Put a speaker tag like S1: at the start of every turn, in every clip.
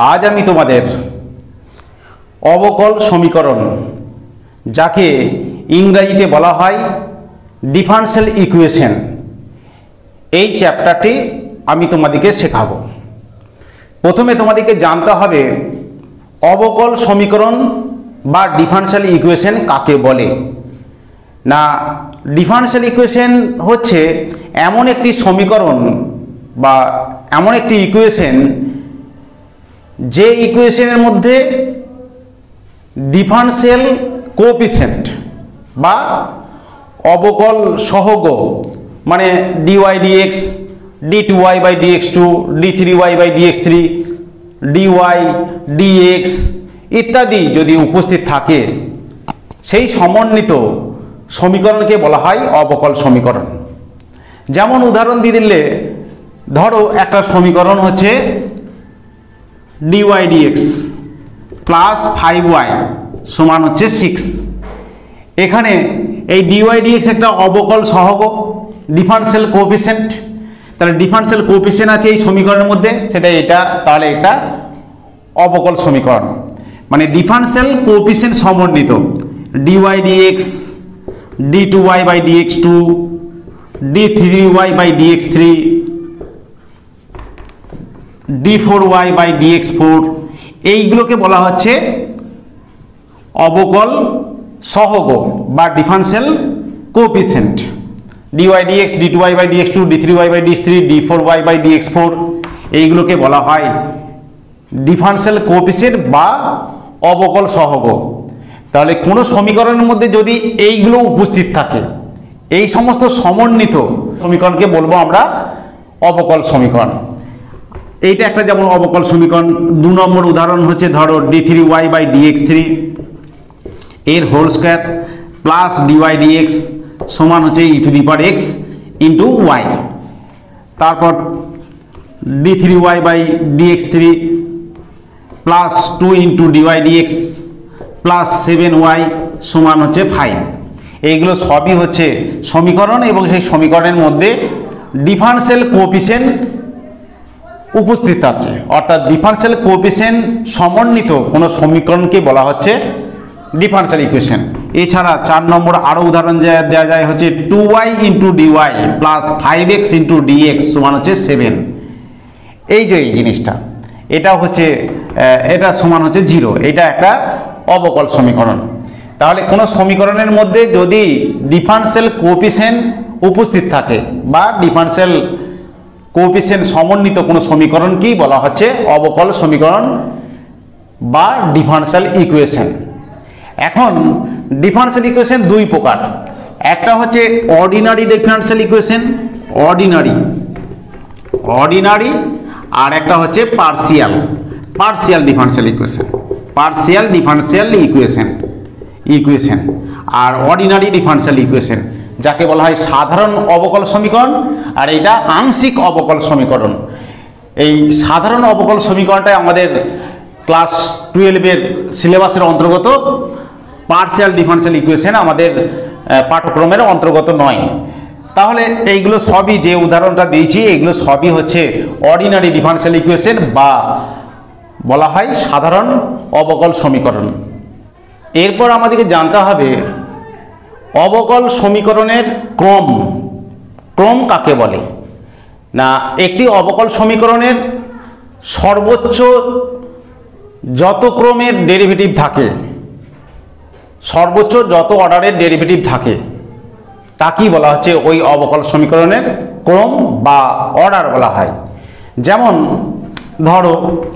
S1: আজ আমি তোমাদের অবকল সমীকরণ, যাকে ইংরেজিতে বলা হয় ডিফারেনশিয়াল ইকুয়েশন, এই চ্যাপ্টারটি আমি তোমাদেরকে শেখাবো। প্রথমে তোমাদেরকে জানতে হবে অবকল সমীকরণ বা ডিফারেনশিয়াল ইকুয়েশন কাকে বলে। না, ডিফারেনশিয়াল ইকুয়েশন হচ্ছে এমন একটি সমীকরণ বা এমন একটি ইকুয়েশন যে ইকুয়েশনের মধ্যে ডিফারেনশিয়াল কোএফিসিয়েন্ট বা অবকল সহগ, মানে dy dx, d2y by dx2, d3y by dx3, dy dx ইত্যাদি যদি উপস্থিত থাকে, সেই সমন্বিত সমীকরণকে বলা হয় অবকল সমীকরণ। যেমন উদাহরণ দিয়ে দিলে, ধরো একটা সমীকরণ হচ্ছে dy dx প্লাস 5y সমান হচ্ছে 6। এখানে এই dy dx একটা অবকল সহগ, ডিফারেনশিয়াল কোএফিসিয়েন্ট। তাহলে ডিফারেনশিয়াল কোএফিসিয়েন্ট আছে এই সমীকরণের মধ্যে, সেটা এটা, তাহলে এটা অবকল সমীকরণ। মানে ডিফারেনশিয়াল কোএফিসিয়েন্ট সমন্বিত dy dx, d2y by dx2, d3y by dx3, d4y by dx4, এইগুলোকে বলা হচ্ছে অবকল সহগ বা differential coefficient. dy dx, d2y by dx2, d3y by dx3, d4y by dx4, এইগুলোকে বলা হয় ডিফারেনশিয়াল কোএফিসিয়েন্ট বা অবকল সহগ। তাহলে কোনো সমীকরণের মধ্যে যদি এইগুলো উপস্থিত থাকে, এই সমস্ত সমন্বিত সমীকরণকে বলবো আমরা অবকল সমীকরণ। এইটা একটা যেমন অবকল সমীকরণ। 2 নম্বর উদাহরণ হচ্ছে, ধরো d3y by dx3 এর whole square plus dy dx সমান হচ্ছে e to the power x into y। তারপর d3y by dx3 plus 2 into dy dx plus 7y সমান হচ্ছে 5। এইগুলো সবই হচ্ছে সমীকরণ, এবং সেই সমীকরণের মধ্যে ডিফারেনশিয়াল কোএফিসিয়েন্ট উপস্থিত আছে। অর্থাৎ ডিফারেনশিয়াল কোএফিসিয়েন্ট সমন্বিত কোনো সমীকরণকে বলা হচ্ছে ডিফারেনশিয়াল ইকুয়েশন। এছাড়া 4 নম্বর আরও উদাহরণ দেওয়া যায় হচ্ছে 2y into d y plus 5x into d x সমান হচ্ছে 7। এই যে এই জিনিসটা, এটা হচ্ছে এটা সমান হচ্ছে 0। এটা একটা অবকল সমীকরণ। তাহলে কোনো সমীকরণের মধ্যে যদি ডিফারেনশিয়াল কোএফিসিয়েন্ট উপস্থিত থাকে বা ডিফারেনশিয়াল কোএফিসিয়েন্ট সমন্বিত কোনো সমীকরণকেই বলা হচ্ছে অবকল সমীকরণ বা ডিফারেনশিয়াল ইকুয়েশন। এখন ডিফারেনশিয়াল ইকুয়েশন দুই প্রকার, একটা হচ্ছে অর্ডিনারি ডিফারেনশিয়াল ইকুয়েশন, অর্ডিনারি, আর একটা হচ্ছে পার্শিয়াল ডিফারেনশিয়াল ইকুয়েশন, আর অর্ডিনারি ডিফারেনশিয়াল ইকুয়েশন, যাকে বলা হয় সাধারণ অবকল সমীকরণ, আর এটা আংশিক অবকল সমীকরণ। এই সাধারণ অবকল সমীকরণটা আমাদের ক্লাস 12-এর সিলেবাসের অন্তর্গত, পার্শিয়াল ডিফারেনশিয়াল ইকুয়েশন আমাদের পাঠ্যক্রমের অন্তর্গত নয়। তাহলে এইগুলো সবই, যে উদাহরণটা দিয়েছি, এগুলো সবই হচ্ছে অর্ডিনারি ডিফারেনশিয়াল ইকুয়েশন বা বলা হয় সাধারণ অবকল সমীকরণ। এরপর আমাদেরকে জানতে হবে অবকল সমীকরণের ক্রম কাকে বলে। না, একটি অবকল সমীকরণের সর্বোচ্চ যত ক্রমের ডেরিভেটিভ থাকে, সর্বোচ্চ যত অর্ডারের ডেরিভেটিভ থাকে, তাকেই বলা হচ্ছে ওই অবকল সমীকরণের ক্রম বা অর্ডার বলা হয়। যেমন ধরো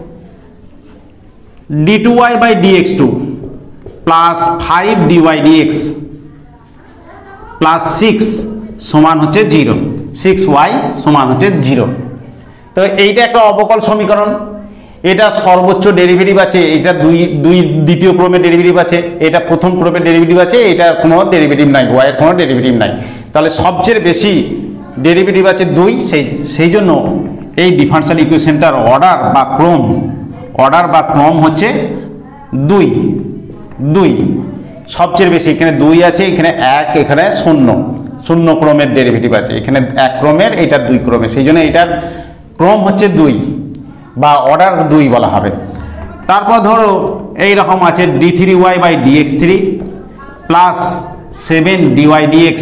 S1: d2y by dx2 plus 5 dy dx plus 6 সমান হচ্ছে 0, 6y সমান হচ্ছে 0। তো এইটা একটা অবকল সমীকরণ। এটা সর্বোচ্চ ডেরিভেটিভ আছে, এটা দ্বিতীয় ক্রমের ডেরিভেটিভ আছে, এটা প্রথম ক্রমের ডেরিভেটিভ আছে, এটার কোনো ডেরিভেটিভ নাই, y এর কোনো ডেরিভেটিভ নাই। তাহলে সবচেয়ে বেশি ডেরিভেটিভ আছে 2, সেই জন্য এই ডিফারেনশিয়াল ইকুয়েশনটার অর্ডার বা ক্রম হচ্ছে 2। সবচেয়ে বেশি এখানে 2 আছে, এখানে 1, এখানে 0 ক্রমের ডেরিভেটিভ আছে, এখানে 1 ক্রমের, এটা 2 ক্রমের, সেই জন্য এটার ক্রম হচ্ছে 2 বা অর্ডার 2 বলা হবে। তারপর ধরো এই রকম আছে d3y by dx3 plus 7 dy dx।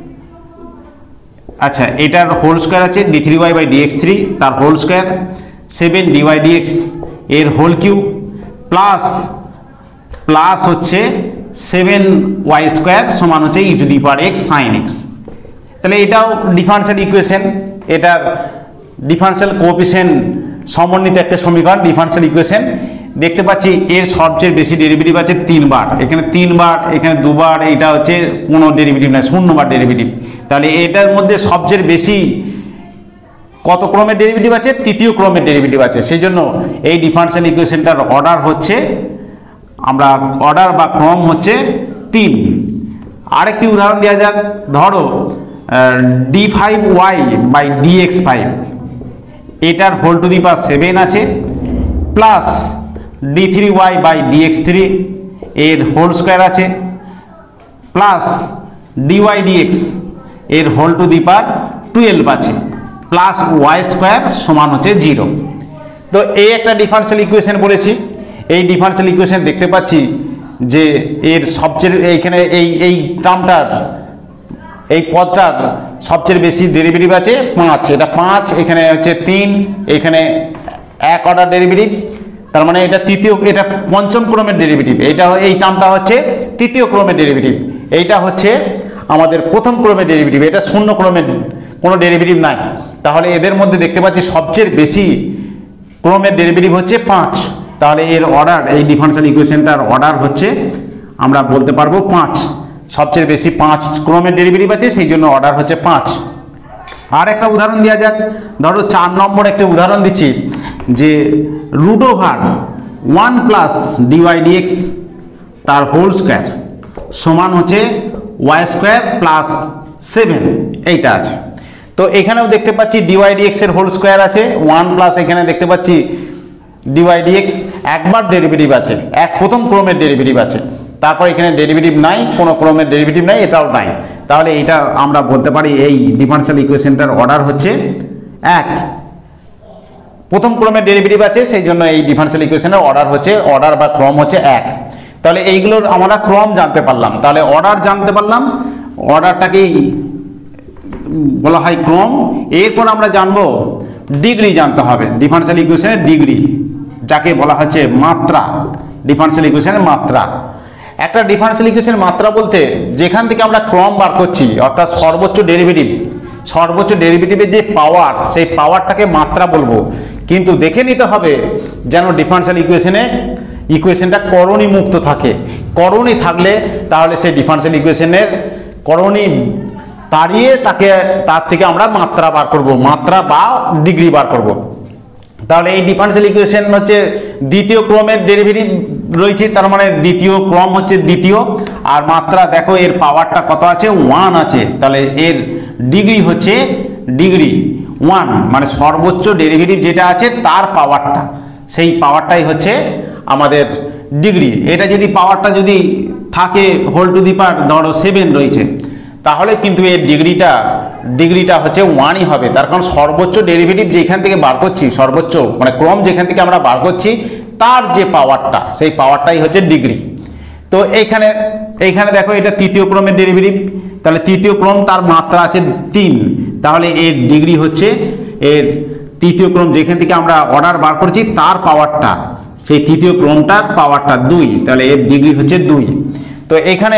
S1: আচ্ছা, এটার হোল স্কোয়ার আছে d3y বাই dx3 তার হোল স্কোয়ার 7 dy dx এর হোল কিউব প্লাস প্লাস হচ্ছে 7y স্কোয়ার সমান হচ্ছে e to the power x sin x। তাহলে এটাও ডিফারেনশিয়াল ইকুয়েশন, এটার ডিফারেনশিয়াল কোএফিসিয়েন্ট সমন্বিত একটা সমীকরণ ডিফারেনশিয়াল ইকুয়েশন। দেখতে পাচ্ছি এর সবচেয়ে বেশি ডেরিভেটিভ আছে 3 বার, এখানে 3 বার, এখানে 2 বার, এটা হচ্ছে কোনো ডেরিভেটিভ না, 0 বার ডেরিভেটিভ। তাহলে এটার মধ্যে সবচেয়ে বেশি কত ক্রমের ডেরিভেটিভ আছে? তৃতীয় ক্রমের ডেরিভেটিভ আছে। সেই জন্য এই ডিফারেনশিয়াল ইকুয়েশনটার অর্ডার হচ্ছে, আমরা অর্ডার বা ক্রম হচ্ছে 3। আরেকটি উদাহরণ দেওয়া যাক, ধরো d5y বাই dx5 এটার হোল টু দি পাওয়ার 7 আছে প্লাস d3y বাই dx3 এর হোল স্কোয়ার আছে প্লাস dy dx এর হোল টু দি পাওয়ার 12 আছে প্লাস y স্কোয়ার সমান হচ্ছে 0। তো এই একটা ডিফারেনশিয়াল ইকুয়েশন বলেছি। এই ডিফারেনশিয়াল ইকুয়েশন দেখতে পাচ্ছি যে এর সবচেয়ে এইখানে এই টার্মটার, এই পদটার সবচেয়ে বেশি ডেরিভেটিভ আছে 5, এটা 5, এখানে হচ্ছে 3, এখানে 1 অর্ডার ডেরিভেটিভ, তার মানে এটা তৃতীয়, এটা পঞ্চম ক্রমের ডেরিভেটিভ, এটা এই টার্মটা হচ্ছে তৃতীয় ক্রমের ডেরিভেটিভ, এইটা হচ্ছে আমাদের প্রথম ক্রমের ডেরিভেটিভ, এটা শূন্য ক্রমের কোনো ডেরিভেটিভ নাই। তাহলে এদের মধ্যে দেখতে পাচ্ছি সবচেয়ে বেশি ক্রমের ডেরিভেটিভ হচ্ছে 5। তাহলে এর অর্ডার, এই ডিফারেনশিয়াল ইকুয়েশনটার অর্ডার হচ্ছে আমরা বলতে পারবো 5, সবচেয়ে বেশি 5 ক্রমের ডেরিভেটিভ আছে, সেই জন্য অর্ডার হচ্ছে 5। আর একটা উদাহরণ দেওয়া যাক, ধরো 4 নম্বর একটা উদাহরণ দিচ্ছি যে √1 প্লাস dy dx তার হোল স্কোয়ার সমান হচ্ছে y স্কোয়ার প্লাস 7, এইটা আছে। তো এখানেও দেখতে পাচ্ছি dy dx এর হোল স্কোয়ার আছে 1 প্লাস, এখানে দেখতে পাচ্ছি dy dx একবার ডেরিভেটিভ আছে, প্রথম ক্রমের ডেরিভেটিভ আছে, তারপর এখানে ডেরিভেটিভ নাই, কোনো ক্রমের ডেরিভেটিভ নাই, এটাও নাই। তাহলে এটা আমরা বলতে পারি এই ডিফারেনশিয়াল ইকুয়েশনটার অর্ডার হচ্ছে 1, প্রথম ক্রমের ডেরিভেটিভ আছে, সেই জন্য এই ডিফারেনশিয়াল ইকুয়েশনের অর্ডার হচ্ছে, অর্ডার বা ক্রম হচ্ছে 1। তাহলে এইগুলোর আমরা ক্রম জানতে পারলাম, তাহলে অর্ডার জানতে পারলাম, অর্ডারটাকেই বলা হয় ক্রম। এরপর আমরা জানবো ডিগ্রি জানতে হবে, ডিফারেনশিয়াল ইকুয়েশনের ডিগ্রি, যাকে বলা হচ্ছে মাত্রা, ডিফারেনশিয়াল ইকুয়েশনের মাত্রা। একটা ডিফারেনশিয়াল ইকুয়েশনের মাত্রা বলতে যেখান থেকে আমরা ক্রম বার করছি, অর্থাৎ সর্বোচ্চ ডেরিভেটিভের যে পাওয়ার, সেই পাওয়ারটাকে মাত্রা বলবো। কিন্তু দেখে নিতে হবে যেন ডিফারেনশিয়াল ইকুয়েশনটা করণী মুক্ত থাকে। করণী থাকলে তাহলে সেই ডিফারেনশিয়াল ইকুয়েশনের করণী তাড়িয়ে তার থেকে আমরা মাত্রা বার করব, মাত্রা বা ডিগ্রি বার করব। তাহলে এই ডিফারেনশিয়াল ইকুয়েশন হচ্ছে দ্বিতীয় ক্রমের ডেরিভেটিভ রয়েছে, তার মানে দ্বিতীয় ক্রম হচ্ছে দ্বিতীয়, আর মাত্রা দেখো এর পাওয়ারটা কত আছে? 1 আছে। তাহলে এর ডিগ্রি হচ্ছে ডিগ্রি 1, মানে সর্বোচ্চ ডেরিভেটিভ যেটা আছে তার পাওয়ারটা, সেই পাওয়ারটাই হচ্ছে আমাদের ডিগ্রি। এটা যদি পাওয়ারটা যদি থাকে হোল টু দি পাওয়ার ধরো 7 রয়েছে, তাহলে কিন্তু এর ডিগ্রিটা হচ্ছে 1ই হবে, তার কারণ সর্বোচ্চ ডেরিভেটিভ যেখান থেকে বার করছি, সর্বোচ্চ মানে ক্রম যেখান থেকে আমরা বার করছি তার যে পাওয়ারটা, সেই পাওয়ারটাই হচ্ছে ডিগ্রি। তো এইখানে দেখো এটা তৃতীয় ক্রমের ডেরিভেটিভ, তাহলে তৃতীয় ক্রম তার মাত্রা আছে 3, তাহলে এর ডিগ্রি হচ্ছে, এর তৃতীয় ক্রম যেখান থেকে আমরা অর্ডার বার করছি তার পাওয়ারটা, সেই তৃতীয় ক্রমটার পাওয়ারটা 2, তাহলে এর ডিগ্রি হচ্ছে 2। তো এখানে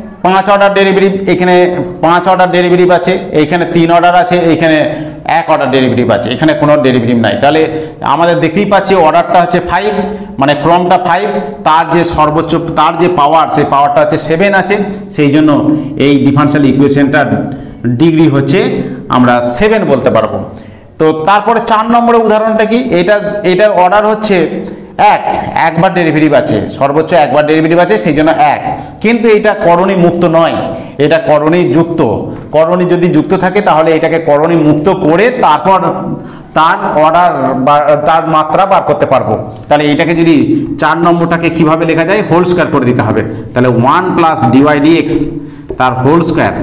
S1: 5 অর্ডার ডেরিভেটিভ, এখানে 5 অর্ডার ডেরিভেটিভ আছে, এইখানে 3 অর্ডার আছে, এখানে 1 অর্ডার ডেরিভেটিভ আছে, এখানে কোনো ডেরিভেটিভ নাই। তাহলে আমাদের দেখতেই পাচ্ছি অর্ডারটা হচ্ছে 5, মানে ক্রমটা 5, তার যে সর্বোচ্চ, তার যে পাওয়ার, সেই পাওয়ারটা হচ্ছে 7 আছে, সেই জন্য এই ডিফারেনশিয়াল ইকুয়েশনটার ডিগ্রি হচ্ছে আমরা 7 বলতে পারবো। তো তারপরে 4 নম্বরের উদাহরণটা কি, এটার অর্ডার হচ্ছে 1, একবার ডেরিভেটিভ আছে, সর্বোচ্চ একবার ডেরিভেটিভ আছে, সেই জন্য 1, কিন্তু এটা করণী মুক্ত নয়, এটা করণী যুক্ত। করণী যদি যুক্ত থাকে তাহলে এটাকে করণী মুক্ত করে তারপর তার অর্ডার বা তার মাত্রা বার করতে পারবো। তাহলে এটাকে যদি 4 নম্বরটাকে কিভাবে লেখা যায়, হোল স্কয়ার করে দিতে হবে। তাহলে 1 প্লাস dy dx তার হোল স্কয়ার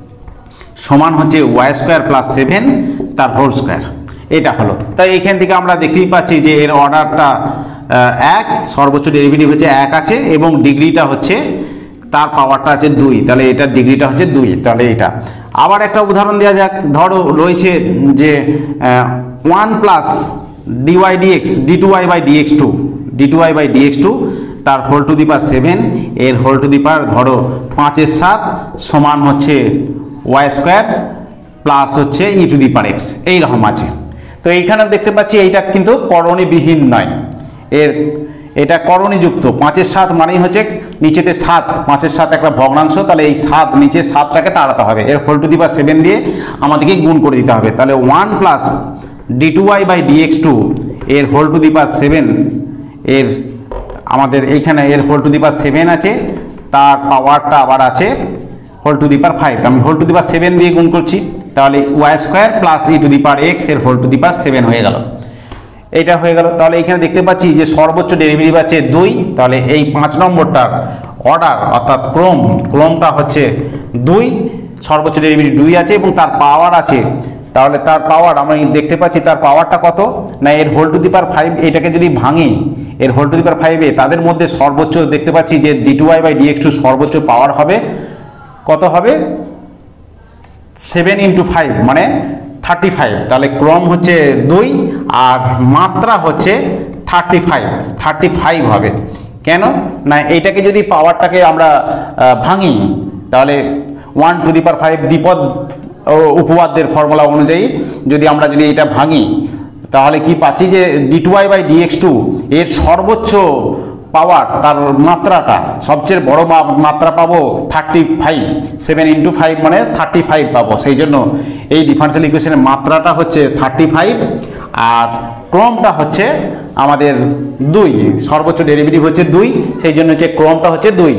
S1: সমান হচ্ছে y স্কয়ার প্লাস 7 তার হোল স্কয়ার, এটা হলো। তাই এখান থেকে আমরা দেখতেই পাচ্ছি যে এর অর্ডারটা 1, সর্বোচ্চ ডেরিভেটিভ হচ্ছে 1 আছে এবং ডিগ্রিটা হচ্ছে তার পাওয়ারটা আছে 2, তাহলে এটার ডিগ্রিটা হচ্ছে 2, তাহলে এটা। আবার একটা উদাহরণ দেওয়া যাক, ধরো রয়েছে যে 1 plus d y d x d2y by dx2 d2y by dx2 তার হোল টু দি পাওয়ার 7 এর হোল টু দি পাওয়ার ধরো 5 এর 7 সমান হচ্ছে y স্কোয়ার প্লাস হচ্ছে ই টু দি পাওয়ার x, এইরকম আছে। তো এইখানে দেখতে পাচ্ছি এইটা কিন্তু করণীবিহীন নয়, এটা করণীযুক্ত। 5 এর 7 মানেই হচ্ছে নিচেতে 7, 5 এর 7 একটা ভগ্নাংশ, তাহলে এই 7 নিচে 7টাকে তাড়াতে হবে, এর হোল টু দি পাওয়ার 7 দিয়ে আমাদেরকে গুণ করে দিতে হবে। তাহলে 1 প্লাস d2y বাই dx2 এর হোল টু দি পাওয়ার 7 এর আমাদের এইখানে এর হোল টু দি পাওয়ার 7 আছে, তার পাওয়ারটা আবার আছে হোল টু দি পাওয়ার 5, আমি হোল টু দি পাওয়ার 7 দিয়ে গুণ করছি, তাহলে y square plus e to the power x এর হোল টু দি পাওয়ার 7 হয়ে গেল, এইটা হয়ে গেল। তাহলে এখানে দেখতে পাচ্ছি যে সর্বোচ্চ ডেরিভেটিভ আছে 2, তাহলে এই 5 নম্বরটার অর্ডার অর্থাৎ ক্রমটা হচ্ছে 2, সর্বোচ্চ ডেরিভেটিভ 2 আছে এবং তার পাওয়ার আছে, তাহলে তার পাওয়ার আমরা দেখতে পাচ্ছি তার পাওয়ারটা কত না এর হোল টু দি পাওয়ার 5, এটাকে যদি ভাঙি এর হোল টু দি পাওয়ার 5 তাদের মধ্যে সর্বোচ্চ দেখতে পাচ্ছি যে d2y বাই dx2 সর্বোচ্চ পাওয়ার হবে কত হবে 7 × 5 মানে 35, তাহলে ক্রম হচ্ছে 2 আর মাত্রা হচ্ছে 35 হবে। কেন না এইটাকে যদি পাওয়ারটাকে আমরা ভাঙি তাহলে 1 টু দি পাওয়ার 5 দ্বিপদ উপপাদ্যের ফর্মুলা অনুযায়ী যদি এটা ভাঙি তাহলে কি পাচ্ছি যে d2y বাই dx2 এর সর্বোচ্চ পাওয়ার তার মাত্রাটা সবচেয়ে বড় মাত্রা পাবো 35, 7 × 5 মানে 35 পাবো, সেই জন্য এই ডিফারেনশিয়াল ইকুয়েশনের মাত্রাটা হচ্ছে 35 আর ক্রমটা হচ্ছে আমাদের 2, সর্বোচ্চ ডেরিভেটিভ হচ্ছে 2, সেই জন্য হচ্ছে ক্রমটা হচ্ছে 2।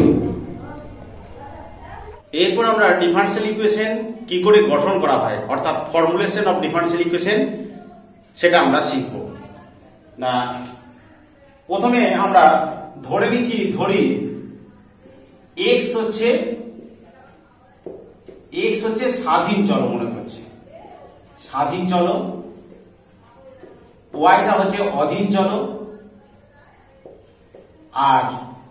S1: এরপর আমরা ডিফারেনশিয়াল ইকুয়েশন কি করে গঠন করা হয় অর্থাৎ ফর্মুলেশন অফ ডিফারেনশিয়াল ইকুয়েশন সেটা আমরা শিখব। না প্রথমে আমরা ধরি x হচ্ছে স্বাধীন চল, মনে করছে স্বাধীন চল, y টা হচ্ছে অধীন চল, আর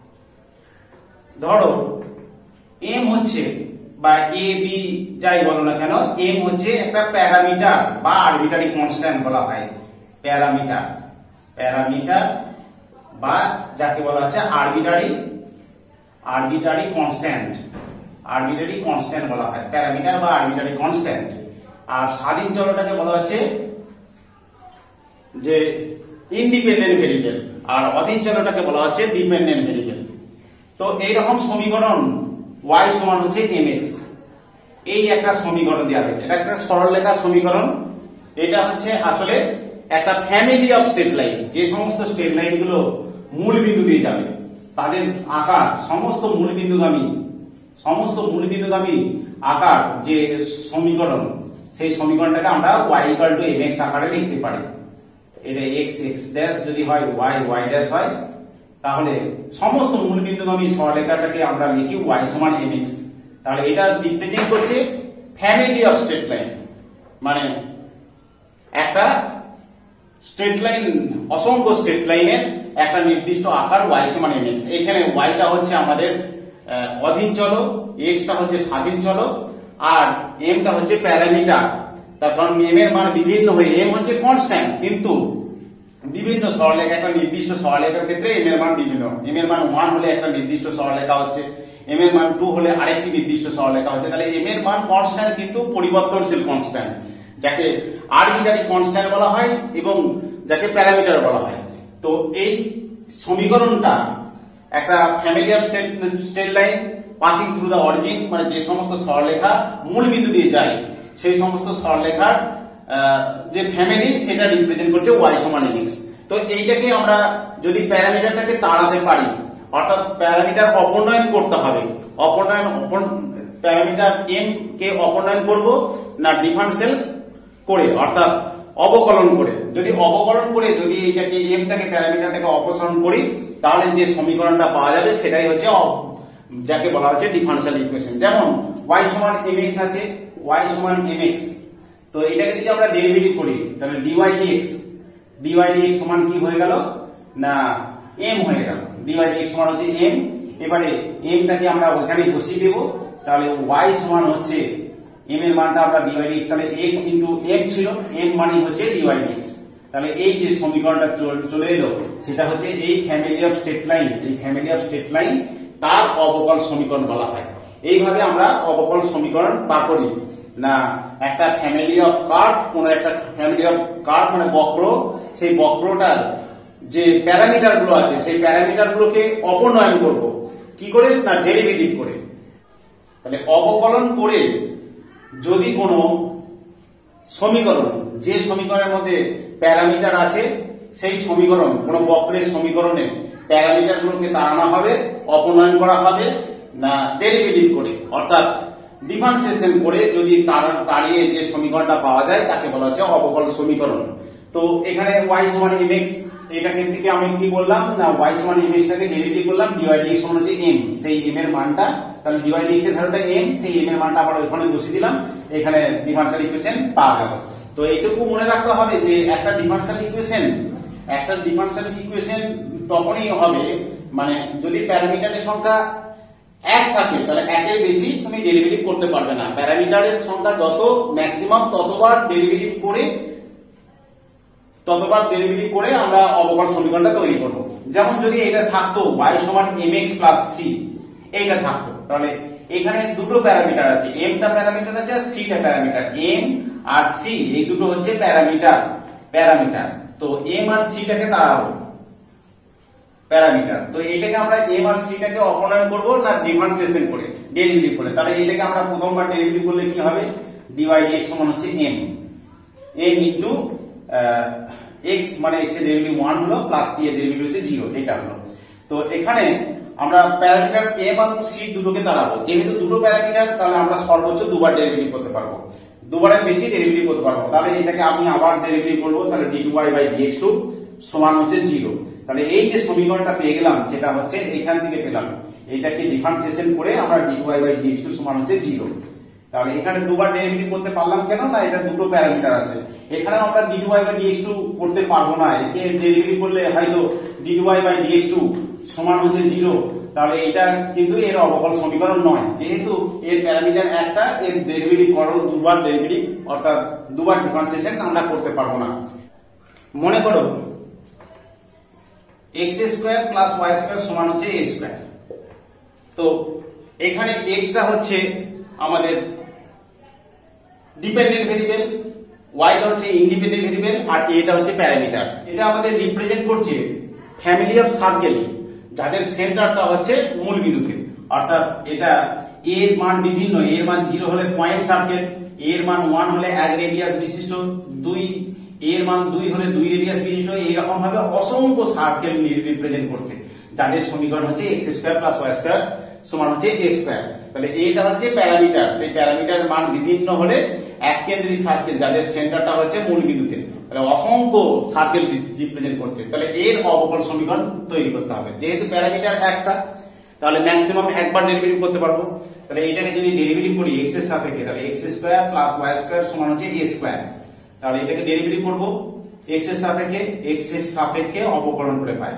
S1: ধরো m হচ্ছে বা a b যাই বলো না কেন m হচ্ছে একটা প্যারামিটার বা আরবিটারি কনস্ট্যান্ট বলা হয়, প্যারামিটার বা যাকে বলা হচ্ছে আরবিটারি কনস্ট্যান্ট বলা হয়, প্যারামিটার বা আরবিটারি কনস্ট্যান্ট। আর স্বাধীন চলটাকে বলা হচ্ছে যে ইন্ডিপেন্ডেন্ট ভেরিয়েবল আর অধীন চলটাকে বলা হচ্ছে ডিপেন্ডেন্ট ভেরিয়েবল। তো এই রকম সমীকরণ y সমান হচ্ছে mx, এই একটা সমীকরণ দেওয়া হয়েছে, এটা একটা সরলরেখা সমীকরণ। এটা হচ্ছে আসলে একটা ফ্যামিলি অফ স্ট্রেট লাইন, যে সমস্ত স্ট্রেট লাইন গুলো মূল বিন্দু দিয়ে যাবে তাদের আকার সমস্ত মূলবিন্দুগামী আকার যে সমীকরণ, সেই সমীকরণটাকে আমরা y = mx আকারে লিখতে পারি। এটা x ড্যাশ যদি হয় y ড্যাশ হয়, তাহলে সমস্ত মূলবিন্দুগামী সরলরেখাটাকে আমরা লিখি y সমান mx। তাহলে এটা রিপ্রেজেন্ট করছে ফ্যামিলি অফ স্ট্রেট লাইন, মানে একটা স্ট্রেট লাইন, অসংখ্য স্ট্রেট লাইনের একটা নির্দিষ্ট আকার y সমান mx। এখানে y টা হচ্ছে আমাদের অধীন চল, x টা হচ্ছে স্বাধীন চল আর m টা হচ্ছে প্যারামিটার। তার কারণ m এর মান বিভিন্ন হয়ে, m হচ্ছে কনস্ট্যান্ট কিন্তু বিভিন্ন সরলরেখা, একটা নির্দিষ্ট সরলরেখার ক্ষেত্রে m এর মান বিভিন্ন, m এর মান 1 হলে একটা নির্দিষ্ট সরলরেখা হচ্ছে, m এর মান 2 হলে আরেকটি নির্দিষ্ট সরলরেখা হচ্ছে। তাহলে m এর মান কনস্ট্যান্ট কিন্তু পরিবর্তনশীল কনস্ট্যান্ট, যাকে আরবিটারি কনস্ট্যান্ট বলা হয় এবং যাকে প্যারামিটার বলা হয়। তো এই সমীকরণটা একটা family of straight line passing through the origin, মানে যে সমস্ত সরলরেখা মূল বিন্দু দিয়ে যায় সেই সমস্ত সরলরেখার যে ফ্যামিলি, সেটা রিপ্রেজেন্ট করছে y সমান mx। তো এইটাকে আমরা যদি প্যারামিটারটাকে তাড়াতে পারি, অর্থাৎ প্যারামিটার অপনয়ন করতে হবে, প্যারামিটার m কে অপনয়ন করব না ডিফারেনশিয়াল করে অর্থাৎ অবকলন করে, যদি এইটাকে m টাকে প্যারামিটারটাকে অপসারণ করি তাহলে যে সমীকরণটা পাওয়া যাবে সেটাই হচ্ছে যাকে বলা হচ্ছে ডিফারেনশিয়াল ইকুয়েশন। যেমন y সমান mx আছে, y সমান mx, তো এটাকে যদি আমরা ডেরিভেটিভ করি তাহলে dy dx সমান কি হয়ে গেল না m হয়ে গেল, dy dx সমান হচ্ছে m। এবারে mটাকে আমরা ওখানে বসিয়ে দেব, তাহলে y সমান হচ্ছে m এর মানটা আমরা dy dx, তাহলে x ইনটু m ছিল, m মানে হচ্ছে dy dx। তাহলে এই যে সমীকরণটা চলে এলো সেটা হচ্ছে এই ফ্যামিলি অফ স্ট্রেট লাইন, এই ফ্যামিলি অফ স্ট্রেট লাইন তার অবকল সমীকরণ বলা হয়। এইভাবে আমরা অবকল সমীকরণ বার করি। না একটা ফ্যামিলি অফ কার্ভ, কোন একটা ফ্যামিলি অফ কার্ভ মানে বক্র, সেই বক্রটার যে প্যারামিটার গুলো আছে সেই প্যারামিটার গুলোকে অপনয়ন করব কি করে, না ডেরিভেটিভ করে। তাহলে অবকলন করে যদি কোনো সমীকরণ, যে সমীকরণের মধ্যে প্যারামিটার আছে সেই সমীকরণ, কোন বক্রের সমীকরণে প্যারামিটার গুলোকে তাড়ানো হবে, অপনয়ন করা হবে, না ডেরিভেটিভ করে অর্থাৎ ডিফারেন্সিয়েশন করে যদি তাড়িয়ে যে সমীকরণটা পাওয়া যায় তাকে বলা হচ্ছে অবকল সমীকরণ। তো এখানে y সমান mx, এটাকে থেকে আমি কি বললাম, না y সমান mx টাকে ডেরিভেটিভ করলাম, dy dx সমান হচ্ছে m, সেই m এর মানটা, তাহলে dy dx এর ভ্যালুটা m, সেই m এর মানটা আবার ওখানে বসিয়ে দিলাম, এখানে ডিফারেনশিয়াল ইকুয়েশন পাওয়া গেল। তো এইটুকু মনে রাখতে হবে যে একটা ডিফারেনশিয়াল ইকুয়েশন তখনই হবে মানে যদি প্যারামিটারের সংখ্যা এক থাকে, তাহলে একের বেশি তুমি ডেরিভেটিভ করতে পারবে না। প্যারামিটারের সংখ্যা যত ম্যাক্সিমাম ততবার ডেরিভেটিভ করে আমরা অবকল সমীকরণটা তৈরি করব। যেমন যদি এটা থাকতো y সমান mx প্লাস c, এইটা থাকতো, তাহলে এখানে দুটো প্যারামিটার আছে, m টা প্যারামিটার আছে আর c টা প্যারামিটার, m আর c এই দুটো হচ্ছে প্যারামিটার। তো m আর c টাকে তাড়াবো প্যারামিটার, তো এইটাকে আমরা m আর c টাকে অপনয়ন করব না ডিফারেন্সিয়েশন করে, ডেরিভেটিভ করে। তাহলে এইটাকে আমরা প্রথমবার ডেরিভেটিভ করলে কি হবে, dy dx সমান হচ্ছে m ইনটু x মানে x এর ডেরিভেটিভ 1 হলো প্লাস c এর ডেরিভেটিভ হচ্ছে 0, এটা হলো। তো এখানে আমরা প্যারামিটার m এবং c দুটোকে তাড়াবো, যেহেতু দুটো প্যারামিটার তাহলে আমরা সর্বোচ্চ দুবার ডেরিভেটিভ করতে পারবো, দুবারের বেশি ডেরিভেটিভ করতে পারবো। তাহলে এটাকে আমি আবার ডেরিভেটিভ করব, তাহলে d2y/dx2 সমান হচ্ছে 0। তাহলে এই যে সমীকরণটা পেয়ে গেলাম সেটা হচ্ছে এখান থেকে পেলাম, এইটাকে ডিফারেন্সিয়েশন করে আমরা d2y/dx2 সমান হচ্ছে 0। তাহলে এখানে দুবার ডেরিভেটিভ করতে পারলাম কেন, না এটা দুটো প্যারামিটার আছে। এখানে আমরা d2y/dx2 করতে পারবো না, একে ডেরিভেটিভ করলে হয়তো d2y/dx2 সমান হচ্ছে 0, তাহলে এটা কিন্তু এর অবকল সমীকরণ নয়, যেহেতু এর প্যারামিটার একটা, এর ডেরিভেটিভ করো দুবার ডেরিভেটিভ অর্থাৎ দুবার ডিফারেন্সিয়েশন আমরা করতে পারবো না। মনে করো x² + y² সমান হচ্ছে a²। তো এখানে x টা হচ্ছে আমাদের ডিপেন্ডেন্ট ভেরিয়েবল, y টা হচ্ছে ইন্ডিপেন্ডেন্ট ভেরিয়েবল, আর a টা হচ্ছে প্যারামিটার। এটা আমাদের রিপ্রেজেন্ট করছে ফ্যামিলি অফ সার্কেল যাদের সেন্টারটা হচ্ছে মূল বিন্দুতে, অর্থাৎ এটা a এর মান বিভিন্ন, a এর মান 0 হলে পয়েন্ট সার্কেল, a এর মান 1 হলে 1 রেডিয়াস বিশিষ্ট, a এর মান 2 হলে 2 রেডিয়াস বিশিষ্ট, এইরকম ভাবে অসংখ্য সার্কেল রিপ্রেজেন্ট করছে যাদের সমীকরণ হচ্ছে x² + y² সমান হচ্ছে a²। তাহলে এটা হচ্ছে প্যারামিটার, সেই প্যারামিটারের মান বিভিন্ন হলে এক কেন্দ্রিক সার্কেল যাদের সেন্টারটা হচ্ছে মূল বিন্দুতে, তাহলে অসংখ্য সার্কেল রিপ্রেজেন্ট করছে। তাহলে এর অবকল সমীকরণ তৈরি করতে হবে, যেহেতু প্যারামিটার একটা তাহলে ম্যাক্সিমাম একবার ডেরিভেটিভ করতে পারবো। তাহলে এটাকে যদি ডেরিভেটিভ করি x এর সাপেক্ষে, তাহলে x² + y² সমান হচ্ছে a²। তাহলে এটাকে ডেরিভেটিভ করব x এর সাপেক্ষে অবকলন করে পাই,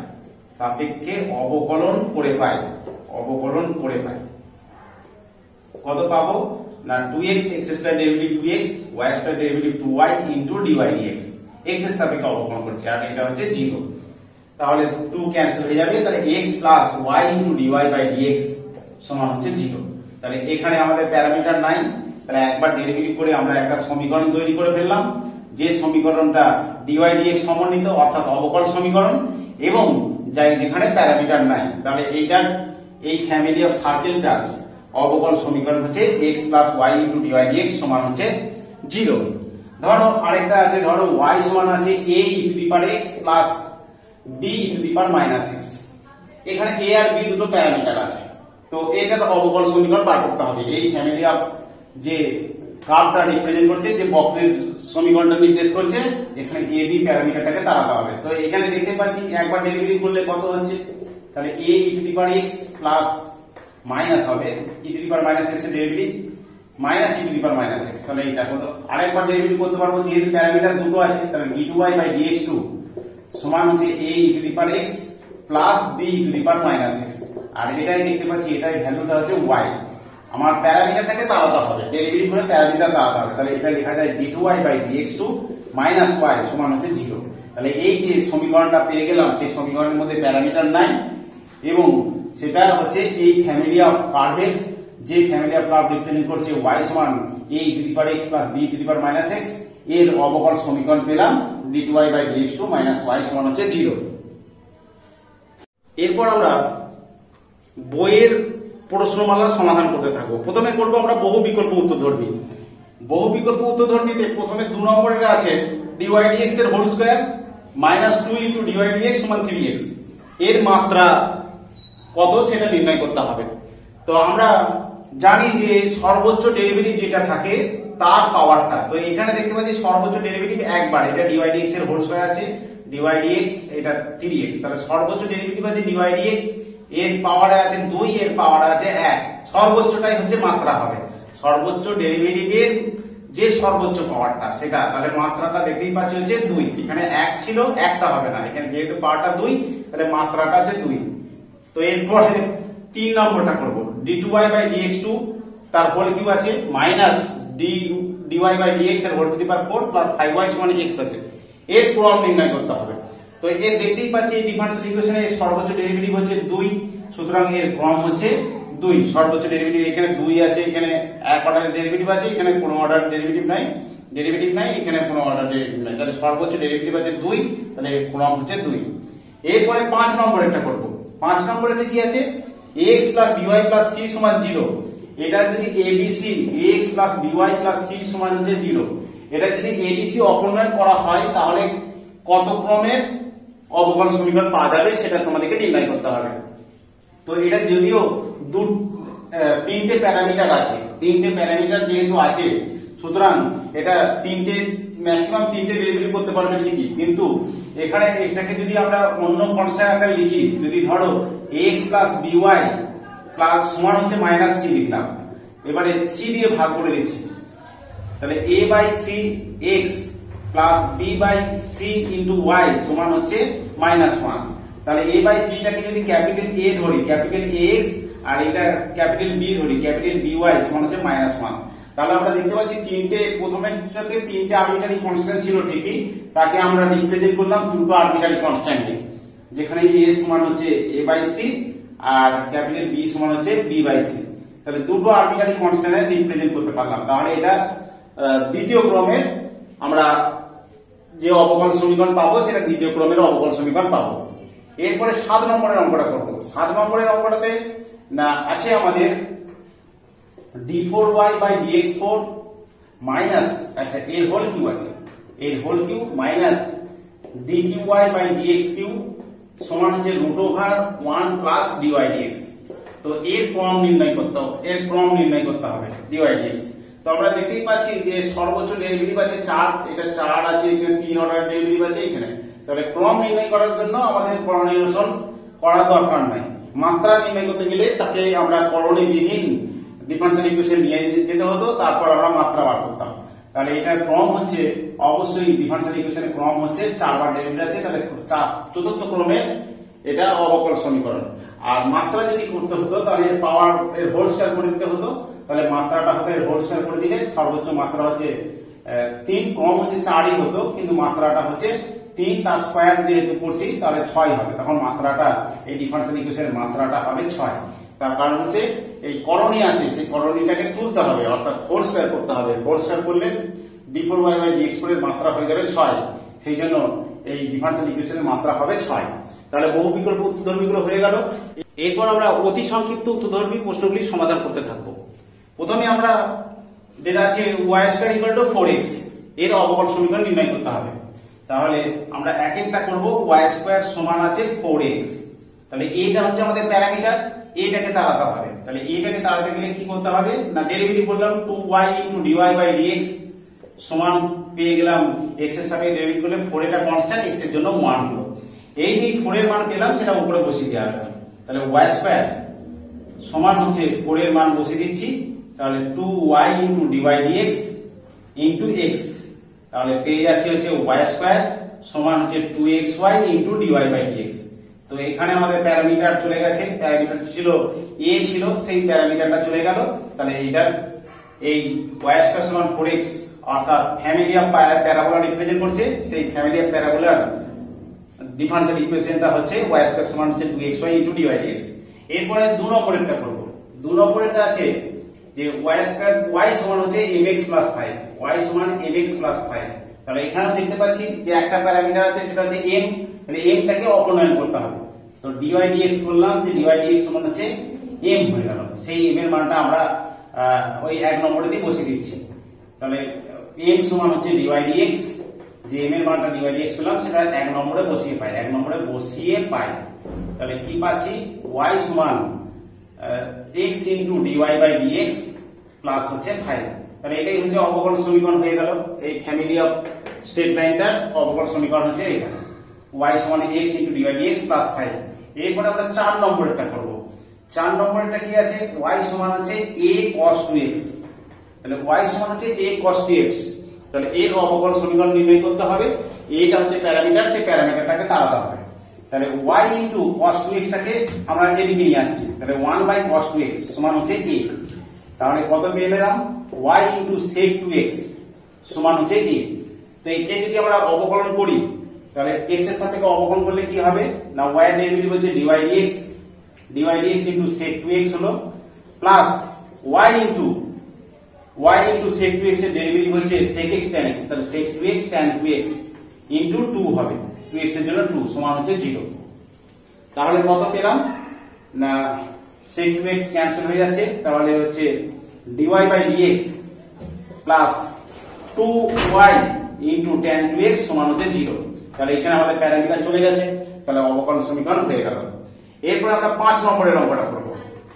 S1: অবকলন করে পাই কত পাবো, না 2x, x² derivative 2x, y² derivative 2y into dy dx, x এর সাপেক্ষে অবকলন করছি, আর এটা হচ্ছে 0। তাহলে 2 ক্যান্সেল হয়ে যাবে, তাহলে x + y ইনটু dy/dx সমান হচ্ছে 0। তাহলে এখানে আমাদের প্যারামিটার নাই, তাহলে একবার ডেরিভেটিভ করে আমরা একটা সমীকরণ তৈরি করে ফেললাম, যে সমীকরণটা dy dx সমন্বিত অর্থাৎ অবকল সমীকরণ, এবং যেখানে প্যারামিটার নাই। তাহলে এই ফ্যামিলি অফ সার্কেলটার অবকল সমীকরণ হচ্ছে x + y into dy dx সমান হচ্ছে 0। ধরো আরেকটা আছে, ধরো y সমান আছে a(x) প্লাস b(-x), এখানে a আর b দুটো প্যারামিটার আছে, তো এটার অবকল সমীকরণ বার করতে হবে। এই ফ্যামিলি অফ যে কার্ভটা রিপ্রেজেন্ট করছে, যে বক্রের সমীকরণটা নির্দেশ করছে, এখানে a b প্যারামিটারটাকে তাড়াতে হবে। তো এখানে দেখতে পাচ্ছি একবার ডেরিভেটিভ করলে কত হচ্ছে, তাহলে a(x) প্লাস মাইনাস হবে e⁻x এর ডেরিভেটিভ মাইনাস e⁻x, তাহলে এটা হলো। আরেকবার ডেরিভেটিভ করতে পারবো, যেহেতু প্যারামিটার দুটো আছে, তাহলে d2y/dx2 সমান হচ্ছে a e to the power x plus b e to the power minus x। আর এটাই দেখতে পাচ্ছি এটাই ভ্যালুটা হচ্ছে y। আমার প্যারামিটারটাকে তাড়াতে হবে, ডেরিভেটিভ করে প্যারামিটার তাড়াতে হবে। তাহলে এটা লেখা যায় d2y by dx2 minus y সমান হচ্ছে 0। তাহলে এই যে সমীকরণটা পেয়ে গেলাম সেই সমীকরণের মধ্যে প্যারামিটার নাই এবং সেটা হচ্ছে এই ফ্যামিলি অফ কার্ভের যে ফ্যামিলি অফ কার্ভ রিপ্রেজেন্ট করছে y সমান a e to the power x plus b e to the power minus x এর অবকল সমীকরণ পেলাম d2y by dx2 minus y সমান হচ্ছে 0। এরপর আমরা বইয়ের প্রশ্নমালার সমাধান করতে থাকবো। প্রথমে করব আমরা বহু বিকল্প উত্তরধর্মী। বহু বিকল্প উত্তরধর্মীতে প্রথমে 2 নম্বরের আছে dy dx এর whole square minus 2 into dy dx সমান 3x। এর মাত্রা কত সেটা নির্ণয় করতে হবে। তো আমরা জানি যে সর্বোচ্চ ডেরিভেটিভ যেটা থাকে তার পাওয়ারটা, তো এখানে দেখতে পাচ্ছি সর্বোচ্চ ডেরিভেটিভ একবার, এটা dy dx এর হোল স্কয়ার আছে, dy dx এটা 3x, তাহলে সর্বোচ্চ ডেরিভেটিভ আছে dy dx, এর পাওয়ারে আছে 2, এর পাওয়ারে আছে 1, সর্বোচ্চটাই হচ্ছে মাত্রা হবে। সর্বোচ্চ ডেরিভেটিভের যে সর্বোচ্চ পাওয়ারটা সেটা, তাহলে মাত্রাটা দেখতেই পাচ্ছি হচ্ছে 2। এখানে 1 ছিল, একটা হবে না, এখানে যেহেতু পাওয়ারটা 2 তাহলে মাত্রাটা আছে 2। তো এরপরে 3 নম্বরটা করব d2y বাই dx2 তার হোল কিউ আছে মাইনাস dy বাই dx এর whole to the power 4 plus 5y সমান x আছে। এর ক্রম নির্ণয় করতে হবে। তো এর দেখতেই পাচ্ছি এই ডিফারেন্সিয়াল ইকুয়েশনে সর্বোচ্চ ডেরিভেটিভ হচ্ছে 2, সুতরাং এর ক্রম হচ্ছে 2। সর্বোচ্চ ডেরিভেটিভ এখানে 2 আছে, এখানে এক অর্ডারের ডেরিভেটিভ আছে, এখানে কোনো অর্ডার ডেরিভেটিভ নাই, এখানে কোনো অর্ডার ডেরিভেটিভ নাই, তাহলে সর্বোচ্চ ডেরিভেটিভ আছে 2, তাহলে ক্রম হচ্ছে 2। এরপরে 5 নম্বরেরটা করব। 5 নম্বরেরটা কি আছে ax by plus c সমান 0। এটা যদি abc ax by plus c সমান হচ্ছে 0, এটা যদি abc অপনয়ন করা হয় তাহলে কত ক্রমের অবকলন সমীকরণ পাওয়া যাবে সেটা তোমাদেরকে নির্ণয় করতে হবে। তো এটা যদিও 3টে প্যারামিটার আছে, 3টে প্যারামিটার যেহেতু আছে সুতরাং এটা ম্যাক্সিমাম 3টে ডেরিভেটিভ করতে পারবে ঠিকই, কিন্তু এখানে এটাকে যদি আমরা অন্য কনস্ট্যান্ট আকারে লিখি, যদি ধরো ax by প্লাস সমান হচ্ছে মাইনাস c লিখলাম, এবারে c দিয়ে ভাগ করে দিচ্ছি, তাহলে a by c x plus b by c into y সমান হচ্ছে মাইনাস 1। তাহলে a বাই c টাকে যদি ক্যাপিটাল A ধরি, ক্যাপিটাল AX, আর এটা ক্যাপিটাল B ধরি, ক্যাপিটাল BY সমান হচ্ছে মাইনাস 1। তাহলে আমরা দেখতে পাচ্ছি প্রথমেরটাতে 3টে আরবিটারি কনস্ট্যান্ট ছিল ঠিকই, তাকে আমরা রিপ্রেজেন্ট করলাম দুটো আরবিটারি কনস্ট্যান্টে, যেখানে a সমান হচ্ছে a বাই c আর ক্যাপিটাল B সমান হচ্ছে b বাই c। তাহলে দুটো আরবিটারি কনস্ট্যান্টে রিপ্রেজেন্ট করতে পারলাম, তাহলে এটা দ্বিতীয় ক্রমের আমরা যে অবকলন সমীকরণ পাবো সেটা দ্বিতীয় ক্রমের অবকলন সমীকরণ পাবো। এরপরে 7 নম্বরের অঙ্কটা করব। 7 নম্বরের অঙ্কটাতে না আছে আমাদের d4y বাই dx4 মাইনাস, আচ্ছা এর হোল কিউ আছে, এর whole cube minus dqy by dx3 সমান হচ্ছে √1 প্লাস dy dx। তো এর ক্রম নির্ণয় করতে হবে dy dx। তো আমরা দেখতেই পাচ্ছি যে সর্বোচ্চ ডেরিভেটিভ আছে 4, এটা 4 আছে, এখানে 3 অর্ডার ডেরিভেটিভ আছে এখানে, তাহলে ক্রম নির্ণয় করার জন্য আমাদের করণীয়সন করার দরকার নাই। মাত্রা নির্ণয় করতে গেলে তাকে আমরা করণীবিহীন ডিফারেন্সিয়াল ইকুয়েশন নিয়ে যেতে হতো, তারপর আমরা মাত্রা বার করতাম। তাহলে এটার ক্রম হচ্ছে অবশ্যই ডিফারেন্সিয়াল ইকুয়েশনের ক্রম হচ্ছে 4 বার ডেরিভেটিভ আছে, তাহলে চতুর্থ ক্রমের এটা অবকলন সমীকরণ। আর মাত্রা যদি করতে হতো তাহলে পাওয়ার এর হোল স্কয়ার করে দিতে হতো, তাহলে মাত্রাটা হতো এর হোল স্কয়ার করে দিলে সর্বোচ্চ মাত্রা হচ্ছে 3, ক্রম হচ্ছে 4ই হতো, কিন্তু মাত্রাটা হচ্ছে 3 তার স্কয়ার যেহেতু করছি তাহলে 6 হবে, তখন মাত্রাটা এই ডিফারেন্সিয়াল ইকুয়েশনের মাত্রাটা হবে 6। তার কারণ হচ্ছে এই করণী আছে, সেই করণীটাকে তুলতে হবে, অর্থাৎ হোল স্কয়ার করতে হবে। হোল স্কয়ার করলে d4y বাই dx4 এর মাত্রা হয়ে যাবে 6, সেই জন্য এই ডিফারেন্সিয়াল ইকুয়েশনের মাত্রা হবে 6। তাহলে বহু বিকল্প উত্তরধর্মীগুলো হয়ে গেল। এরপর আমরা অতি সংক্ষিপ্ত উত্তরধর্মী প্রশ্নগুলি সমাধান করতে থাকবো। প্রথমে আমরা যেটা আছে y² = 4x এর অবকলন সমীকরণ নির্ণয় করতে হবে। তাহলে আমরা এক একটা করব। y² সমান আছে 4x, তাহলে এটা হচ্ছে আমাদের প্যারামিটার, এটাকে তাড়াতে হবে। তাহলে এটাকে তাড়াতে গেলে কি করতে হবে না, ডেরিভেটিভ করলাম 2y * dy বাই dx সমান পেয়ে গেলাম x এর সাপেক্ষে ডেরিভেটিভ করলে 4 এটা কনস্ট্যান্ট, x এর জন্য 1 হলো। এই যে 4 এর মান পেলাম সেটা উপরে বসিয়ে দেওয়া হবে। তাহলে y² সমান হচ্ছে 4 এর মান বসিয়ে দিচ্ছি, তাহলে 2y * dy dx * x, তাহলে পেয়ে যাচ্ছে হচ্ছে y² সমান হচ্ছে 2xy into dy by dx। তো এখানে আমাদের প্যারামিটার চলে গেছে, প্যারামিটার ছিল a ছিল, সেই প্যারামিটারটা চলে গেল। তাহলে এইটার এই y স্কয়ার সমান 4x অর্থাৎ ফ্যামিলি অফ প্যারাবোলা রিপ্রেজেন্ট করছে, সেই ফ্যামিলি অফ প্যারাবোলার ডিফারেন্সিয়াল ইকুয়েশনটা হচ্ছে y স্কয়ার সমান হচ্ছে 2xy ইনটু dy dx। এরপরে 2 নম্বরেরটা করব। 2 নম্বরেরটা আছে যে y স্কয়ার y সমান হচ্ছে mx প্লাস 5, y সমান mx প্লাস 5। তাহলে এখানেও দেখতে পাচ্ছি যে একটা প্যারামিটার আছে সেটা হচ্ছে m, তাহলে m টাকে অপনয়ন করতে হবে। তো dy dx বললাম যে dy dx সমান হচ্ছে m হয়ে গেল, সেই m এর মানটা আমরা ওই 1 নম্বরে দিয়ে বসিয়ে দিচ্ছি। তাহলে m সমান হচ্ছে dy dx, যে m এর মানটা dy dx পেলাম সেটা 1 নম্বরে বসিয়ে পাই, 1 নম্বরে বসিয়ে পাই। তাহলে কি পাচ্ছি, y সমান x into dy by dx plus হচ্ছে 5। তাহলে এটাই হচ্ছে অবকলন সমীকরণ হয়ে গেল। এই ফ্যামিলি অফ স্ট্রেট লাইনটার অবকলন সমীকরণ হচ্ছে এটা, y সমান x into dy dx plus 5। এরপর আমরা 4 নম্বরেরটা করব। 4 নম্বরেরটা কি আছে, y সমান হচ্ছে a cos 2x। তাহলে y সমান হচ্ছে a cos 2x। তাহলে এর অবকলন সমীকরণ নির্ণয় করতে হবে, এটা হচ্ছে প্যারামিটার, সেই প্যারামিটারটাকে তাড়াতে হবে। তাহলে y ইনটু cos 2x টাকে আমরা এদিকে নিয়ে আসছি, তাহলে 1 বাই cos 2x সমান হচ্ছে a। তাহলে কত পেয়ে গেলাম, y ইনটু sec 2x সমান হচ্ছে a। তো একে যদি আমরা অবকলন করি তাহলে x এর সাপেক্ষে অবকলন করলে কি হবে না, y এর ডেরিভেটিভ হচ্ছে dy dx into sec 2x হলো plus y into sec 2x এর ডেরিভেটিভ হচ্ছে sec x tan x, তাহলে sec 2x tan 2x into 2 হবে, 2x এর জন্য 2 সমান হচ্ছে 0। তাহলে কত পেলাম না, sec 2x ক্যান্সেল হয়ে যাচ্ছে, তাহলে হচ্ছে dy by dx plus 2y into tan 2x সমান হচ্ছে 0। তাহলে এখানে আমাদের প্যারামিটার চলে গেছে, তাহলে অবকলন সমীকরণ হয়ে গেল। এরপর আমরা 5 নম্বরের অঙ্কটা করব।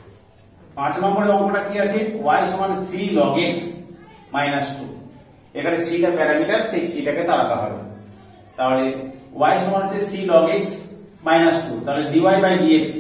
S1: 5 নম্বরের অঙ্কটা কি আছে, y সমান c log x মাইনাস 2। এখানে c টা প্যারামিটার, সেই c টাকে তাড়াতে হবে। তাহলে y সমান হচ্ছে c log x মাইনাস 2। তাহলে dy বাই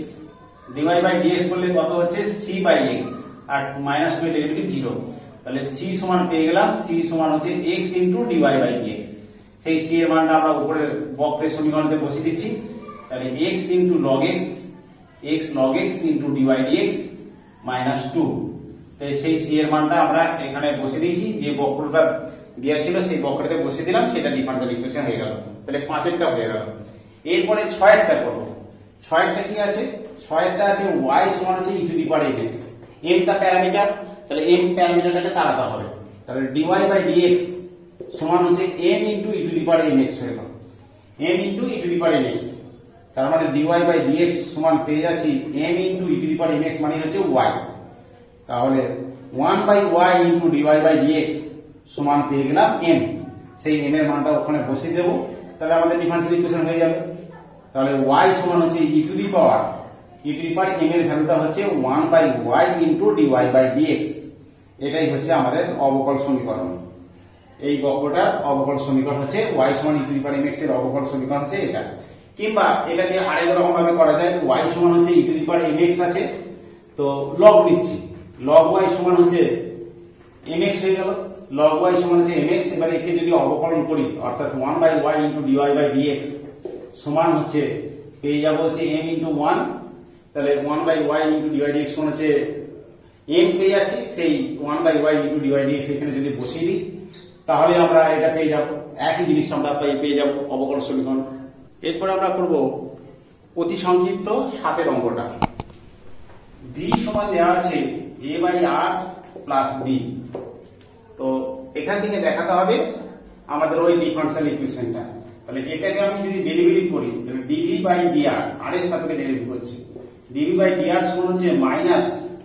S1: dx করলে কত হচ্ছে c বাই x, আর মাইনাস 2 এর ডেরিভেটিভ 0। তাহলে c সমান পেয়ে গেলাম, c সমান হচ্ছে x into dy by dx। সেই c এর মানটা আমরা উপরের বক্রের সমীকরণে বসিয়ে দিচ্ছি। তাহলে x into log x log x into dy dx minus 2। তাই সেই c এর মানটা আমরা এখানে বসিয়ে দিয়েছি, যে বক্রটা দেওয়া ছিল সেই বক্রতে বসিয়ে দিলাম, সেটা ডিফারেন্সিয়াল ইকুয়েশন হয়ে গেল। তাহলে 5 এরটা হয়ে গেল। এরপরে 6 এরটা করব। 6 এরটা কি আছে, 6 এরটা আছে y সমান হচ্ছে e to the power mx। m টা প্যারামিটার, তাহলে m প্যারামিটারটাকে তাড়াতে হবে। তাহলে dy বাই dx সমান হচ্ছে m into e to the power mx হয়ে গেল, m into e to the power mx। তার মানে dy বাই dx সমান পেয়ে যাচ্ছি m into e to the power mx মানে হচ্ছে y। তাহলে 1 by y into dy by dx সমান পেয়ে গেলাম m, সেই m এর মানটা ওখানে বসিয়ে দেব, তাহলে আমাদের ডিফারেন্সিয়াল ইকুয়েশন হয়ে যাবে। তাহলে y সমান হচ্ছে e to the power m এর ভ্যালুটা হচ্ছে 1 by y into dy by dx। এটাই হচ্ছে আমাদের অবকল সমীকরণ। এই বক্রটার অবকল সমীকরণ হচ্ছে y সমান e to the power mx এর অবকল সমীকরণ হচ্ছে এটা। কিংবা এটাকে আরেক রকম ভাবে করা যায়, y সমান হচ্ছে e to the power mx আছে, তো log নিচ্ছি, log y সমান হচ্ছে mx হয়ে গেল, log y সমান হচ্ছে mx। এবারে একে যদি অবকলন করি অর্থাৎ 1 by y into dy by dx সমান হচ্ছে পেয়ে যাব হচ্ছে m ইনটু 1। তাহলে 1 by y into dy dx সমান হচ্ছে m পেয়ে যাচ্ছি, সেই 1 by y into dy dx এখানে যদি বসিয়ে দিই তাহলে আমরা এটা পেয়ে যাব, একই জিনিস আমরা পেয়ে যাব অবকলন সমীকরণ। এরপর আমরা করব অতি সংক্ষিপ্ত 7 এর অঙ্কটা। v সমান দেওয়া আছে a by r plus b। তো এখান থেকে দেখাতে হবে আমাদের ওই ডিফারেন্সিয়াল ইকুয়েশনটা। তাহলে এটাকে আমি যদি ডেরিভেটিভ করি তাহলে dv বাই dr, r এর সাপেক্ষে ডেরিভেটিভ হচ্ছে dv বাই dr সমান হচ্ছে মাইনাস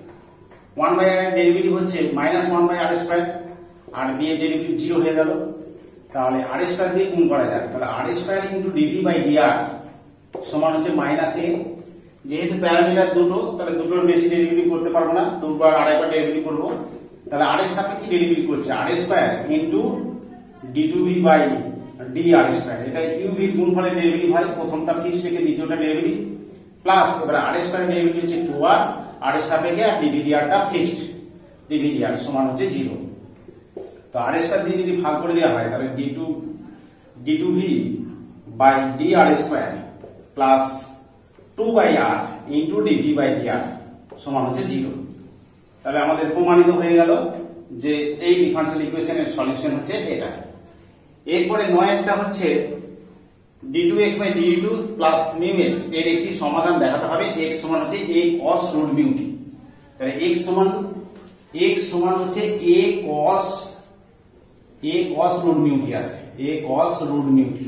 S1: 1 বাই r এর ডেরিভেটিভ হচ্ছে মাইনাস 1 বাই r স্কয়ার, আর b এর ডেরিভেটিভ 0 হয়ে গেল। তাহলে r স্কয়ার দিয়ে গুণ করা যায়, তাহলে r square into dv by dr সমান হচ্ছে মাইনাস a। যেহেতু প্যারামিটার দুটো, তাহলে দুটোর বেশি ডেরিভেটিভ করতে পারবো না, দুবার আড়াইবার ডেরিভেটিভ করব। তাহলে r এর সাপেক্ষে ডেরিভেটিভ করছে r square into d2v by dr square. এটা uv এর গুণফলের ডেরিভেটিভ হয়, প্রথমটা ফিক্সড রেখে দ্বিতীয়টা ডেরিভেটিভ প্লাস এবারে r স্কয়ার ডেরিভেটিভ হচ্ছে 2r, r এর সাপেক্ষে আর dv dr টা ফিক্সড, dv dr সমান হচ্ছে 0। তো r স্কয়ার দিয়ে যদি ভাগ করে দেওয়া হয় তাহলে d2v by dr square plus 2/r into dv by dr সমান হচ্ছে 0। তাহলে আমাদের প্রমাণিত হয়ে গেল যে এই ডিফারেনশিয়াল ইকুয়েশনের সলিউশন হচ্ছে এটা। এরপরে 9 হচ্ছে d2x by dt plus μx এর একটি সমাধান দেখাতে হবে। x সমান হচ্ছে a cos root mu t। তাহলে x সমান হচ্ছে a cos root mu t আছে, a cos root mu t।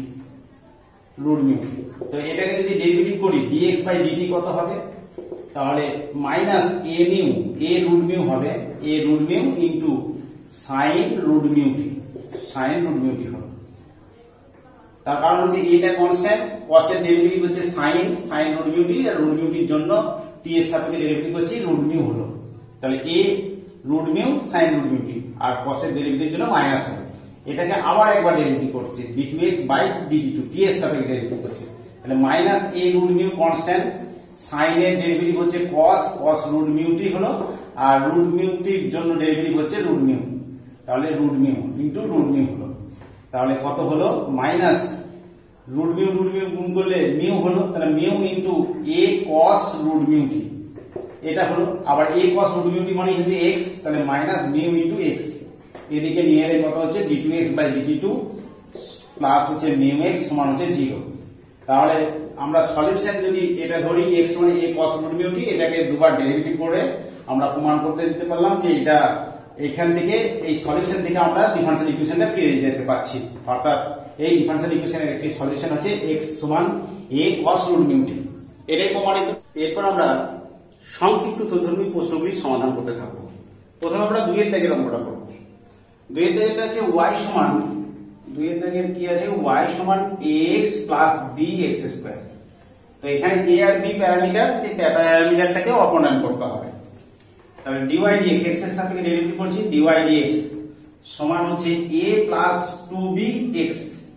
S1: তো এটাকে যদি ডেরিভেটিভ করি dx বাই dt কত হবে, তাহলে মাইনাস a root mu হবে a root mu into sin root mu t হবে। তার কারণ হচ্ছে এটা কনস্ট্যান্ট, cos এর ডেরিভেটিভ হচ্ছে sin root mu t আর root mu t এর জন্য t এর সাপেক্ষে ডেরিভেটিভ হচ্ছে root mu হলো। তাহলে a root mu sin root mu t R cos এর ডেরিভেটিভের জন্য মাইনাস হবে। এটাকে আবার একবার ডেরিভেটিভ করছি d2x বাই dt t এর সাপেক্ষে ডেরিভেটিভ করছি। তাহলে minus a root mu constant, sin এর ডেরিভেটিভ হচ্ছে cos root mu t হলো আর root mu t এর জন্য ডেরিভেটিভ হচ্ছে root mu। তাহলে root mu into root mu হলো। তাহলে কত হলো মাইনাস root mu গুণ করলে mu হলো, তাহলে mu into a cos root mu t এটা হলো। আবার a cos root mu t মানে হচ্ছে x, তাহলে মাইনাস mu ইনটু x এদিকে নিয়ে এলে কত হচ্ছে d2x বাই dt2 প্লাস হচ্ছে μx সমান হচ্ছে 0। তাহলে আমরা সলিউশন যদি এটা ধরি x সমান a cos root mu t, এটাকে দুবার ডেরিভেটিভ করে আমরা প্রমাণ করতে দিতে পারলাম যে এটা এখান থেকে এই সলিউশন থেকে আমরা ডিফারেনশিয়াল ইকুয়েশনটা পেয়ে যেতে পারছি। অর্থাৎ এই ডিফারেনশিয়াল ইকুয়েশনের একটি সলিউশন হচ্ছে x সমান a cos root mu t, এটাই প্রমাণিত। এরপর আমরা সংক্ষিপ্ত তথ্যভিত্তিক প্রশ্নগুলি সমাধান করতে থাকবো। প্রথমে আমরা 2 এর দাগের অঙ্কটা করব। 2 এর দাগেরটা আছে y সমান 2 এর দাগের কি আছে y সমান ax প্লাস bx স্কয়ার। তো এখানে a আর b প্যারামিটার, সেই প্যারামিটারটাকে অপনয়ন করতে হবে। তাহলে dy dx x এর সাপেক্ষে ডেরিভেটিভ করছি, dy dx সমান হচ্ছে a প্লাস 2bx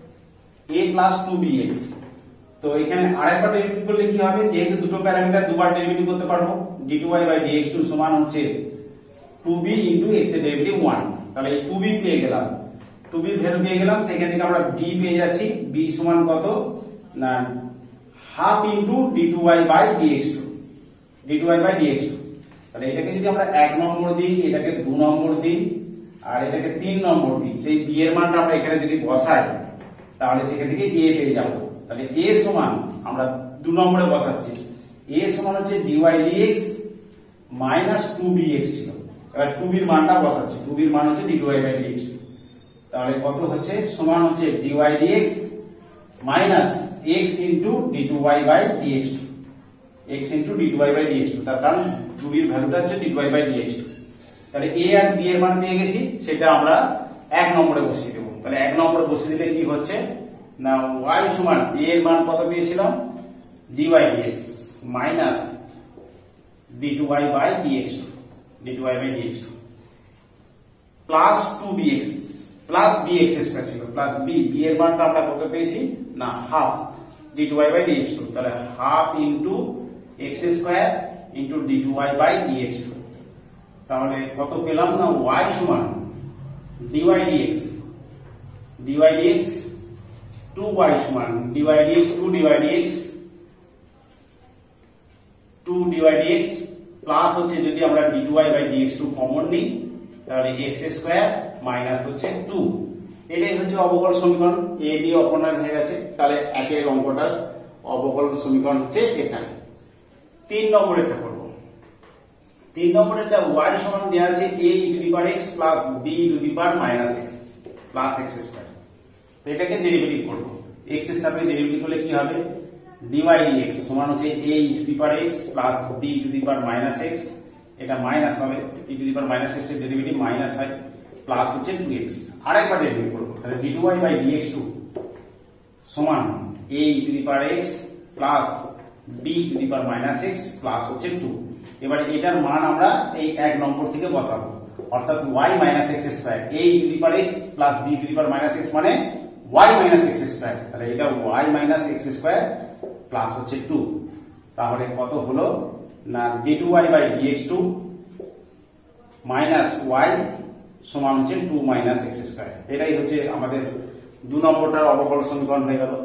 S1: তো এখানে আরেকবার ডেরিভেটিভ করলে কি হবে, যেহেতু দুটো প্যারামিটার দুবার ডেরিভেটিভ করতে পারবো, dy বাই dx2 সমান হচ্ছে 2b ইনটু x এর ডেরিভেটিভ 1। তাহলে এই 2b পেয়ে গেলাম, 2b এর ভ্যালু পেয়ে গেলাম, সেখান থেকে আমরা b পেয়ে যাচ্ছি, b সমান কত না half into d2y by dx2 তাহলে এটাকে যদি আমরা 1 নম্বর দিই, এটাকে 2 নম্বর দিই আর এটাকে 3 নম্বর দিই, সেই b এর মানটা আমরা এখানে যদি বসাই তাহলে সেখান থেকে a পেয়ে যাব। তাহলে a সমান আমরা 2 নম্বরে বসাচ্ছি, a সমান হচ্ছে dy dx মাইনাস 2bx ছিল। এবার 2b এর মানটা বসাচ্ছি, 2b এর মান হচ্ছে dy বাই dx। তাহলে কত হচ্ছে সমান হচ্ছে dy dx minus x into d2y by dx2 তার কারণ 2b এর ভ্যালুটা হচ্ছে dy বাই dx2। তাহলে a আর b এর মান পেয়ে গেছি, সেটা আমরা 1 নম্বরে বসিয়ে দেব। তাহলে 1 নম্বরে বসিয়ে দিলে কি হচ্ছে না y সমান a এর মান কত পেয়েছিলাম dy dx minus d2y by dx2 plus 2bx plus bx square ছিল প্লাস b এর মানটা আমরা কত পেয়েছি না হাফ d2y বাই dx2। তাহলে half into x square into d2y by dx2। তাহলে কত পেলাম না y সমান dy dx 2y সমান dy dx 2dy dx plus হচ্ছে যদি আমরা d2y বাই dx2 কমন নিই তাহলে x স্কয়ার মাইনাস হচ্ছে 2। এটাই হচ্ছে অবকলন সমীকরণ, a b অপনয়ন হয়ে গেছে। তাহলে একের অঙ্কটার অবকলন সমীকরণ হচ্ছে এখানে। 3 নম্বরেরটা করব। 3 নম্বরেরটা y সমান দেওয়া আছে a e to the power x plus b to the power minus x plus x square. তো এটাকে ডেরিভেটিভ করব, x এর সাপেক্ষে ডেরিভেটিভ করলে কি হবে dy dx সমান হচ্ছে a e to the power x plus b to the power minus x, এটা মাইনাস হবে, e to the power minus x এর ডেরিভেটিভ মাইনাস হয়, প্লাস হচ্ছে 2x। আরেকবার ডেরিভেটিভ করব, তাহলে dy বাই dx2 সমান a e to the power x plus b to the power minus x plus হচ্ছে 2। এবারে এটার মান আমরা এই 1 নম্বর থেকে বসাবো, অর্থাৎ y minus x square a e to the power x plus b to the power minus x মানে y মাইনাস x স্কয়ার। তাহলে এটা y minus x square plus হচ্ছে 2। তাহলে কত হলো না d2y by dx2 minus y সমান হচ্ছে 2 মাইনাস x স্কয়ার। এটাই হচ্ছে আমাদের 2 নম্বরটার অবকলন সমীকরণ হয়ে গেল।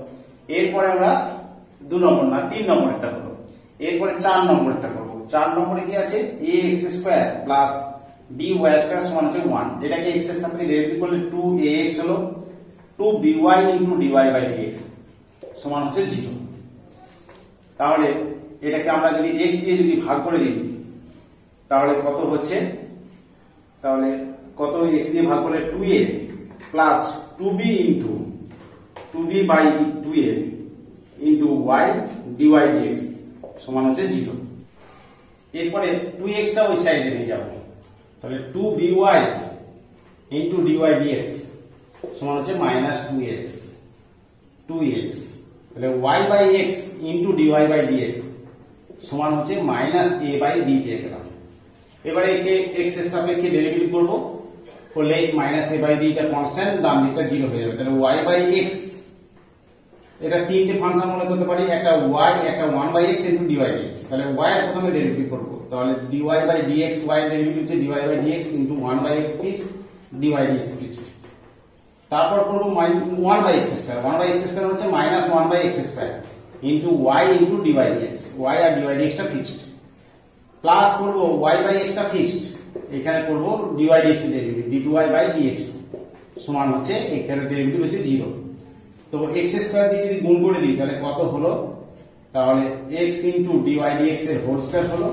S1: এরপরে আমরা 2 নম্বর না 3 নম্বরটা হলো, এরপরে 4 নম্বরটা করব। 4 নম্বরে কি আছে ax² প্লাস by² সমান হচ্ছে 1, এটাকে x এর সাপেক্ষে ডেরিভেটিভ করলে 2ax হলো 2by ইনটু dy/dx সমান হচ্ছে 0। তাহলে এটাকে আমরা যদি x দিয়ে যদি ভাগ করে দিই তাহলে কত হচ্ছে, তাহলে কত x দিয়ে ভাগ করলে 2a plus 2b into 2b/2a into y dy/dx সমান হচ্ছে 0। এরপরে 2x টা ওই সাইডে নিয়ে যাব, তাহলে 2by ইনটু dy/dx সমান হচ্ছে -2x, 2x, তাহলে y/x ইনটু dy/dx সমান হচ্ছে -a/b পেয়ে গেলাম। এবারে একে x এর সাপেক্ষে ডেরিভেটিভ করব, করলে -a/b টা কনস্ট্যান্ট, ডান দিকটা 0 হয়ে যাবে। তাহলে y/x এটা তিনটে ফাংশন মনে করতে পারি, একটা y, একটা 1/x ইনটু dy/dx। তাহলে y এর প্রথমে ডেরিভেটিভ করব, তাহলে dy/dx, y এর ডেরিভেটিভ হচ্ছে dy/dx into 1/x fixed dy/dx fixed. তারপর করব 1/x², 1/x² হচ্ছে -1/x² into y into dy/dx, y আর dy/dx টা ফিক্সড, প্লাস করব y/x টা ফিক্সড, এখানে করব dy/dx এর ডেরিভেটিভ d2y/dx সমান হচ্ছে এখানে ডেরিভেটিভ হচ্ছে 0। তো x² দিয়ে যদি গুণ করে দিই তাহলে কত হলো, তাহলে x ইনটু dy/dx এর হোল স্কয়ার হলো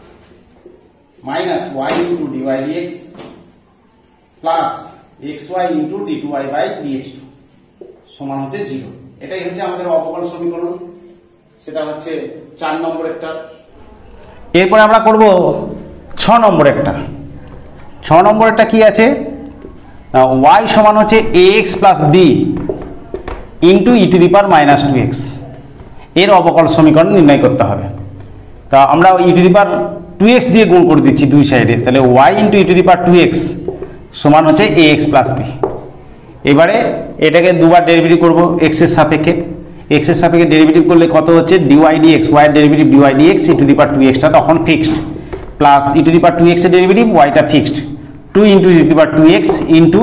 S1: -y into dy/dx plus xy into d2y/dx সমান হচ্ছে 0। এটাই হচ্ছে আমাদের অবকল সমীকরণ, সেটা হচ্ছে 4 নম্বরেরটা। এরপর আমরা করব 6 নম্বরেরটা। 6 নম্বরেরটা কি আছে, y সমান হচ্ছে ax plus b into e⁻²x, এর অবকল সমীকরণ নির্ণয় করতে হবে। তা আমরা e⁻²x দিয়ে গুণ করে দিচ্ছি দুই সাইডে, তাহলে y ইনটু e⁻²x সমান হচ্ছে ax প্লাস b। এবারে এটাকে দুবার ডেরিভেটিভ করব x এর সাপেক্ষে, x এর সাপেক্ষে ডেরিভেটিভ করলে কত হচ্ছে dy/dx, y এর ডেরিভেটিভ dy/dx, e⁻²x টা তখন ফিক্সড, প্লাস e⁻²x এর ডেরিভেটিভ y টা fixed, 2 into e⁻²x into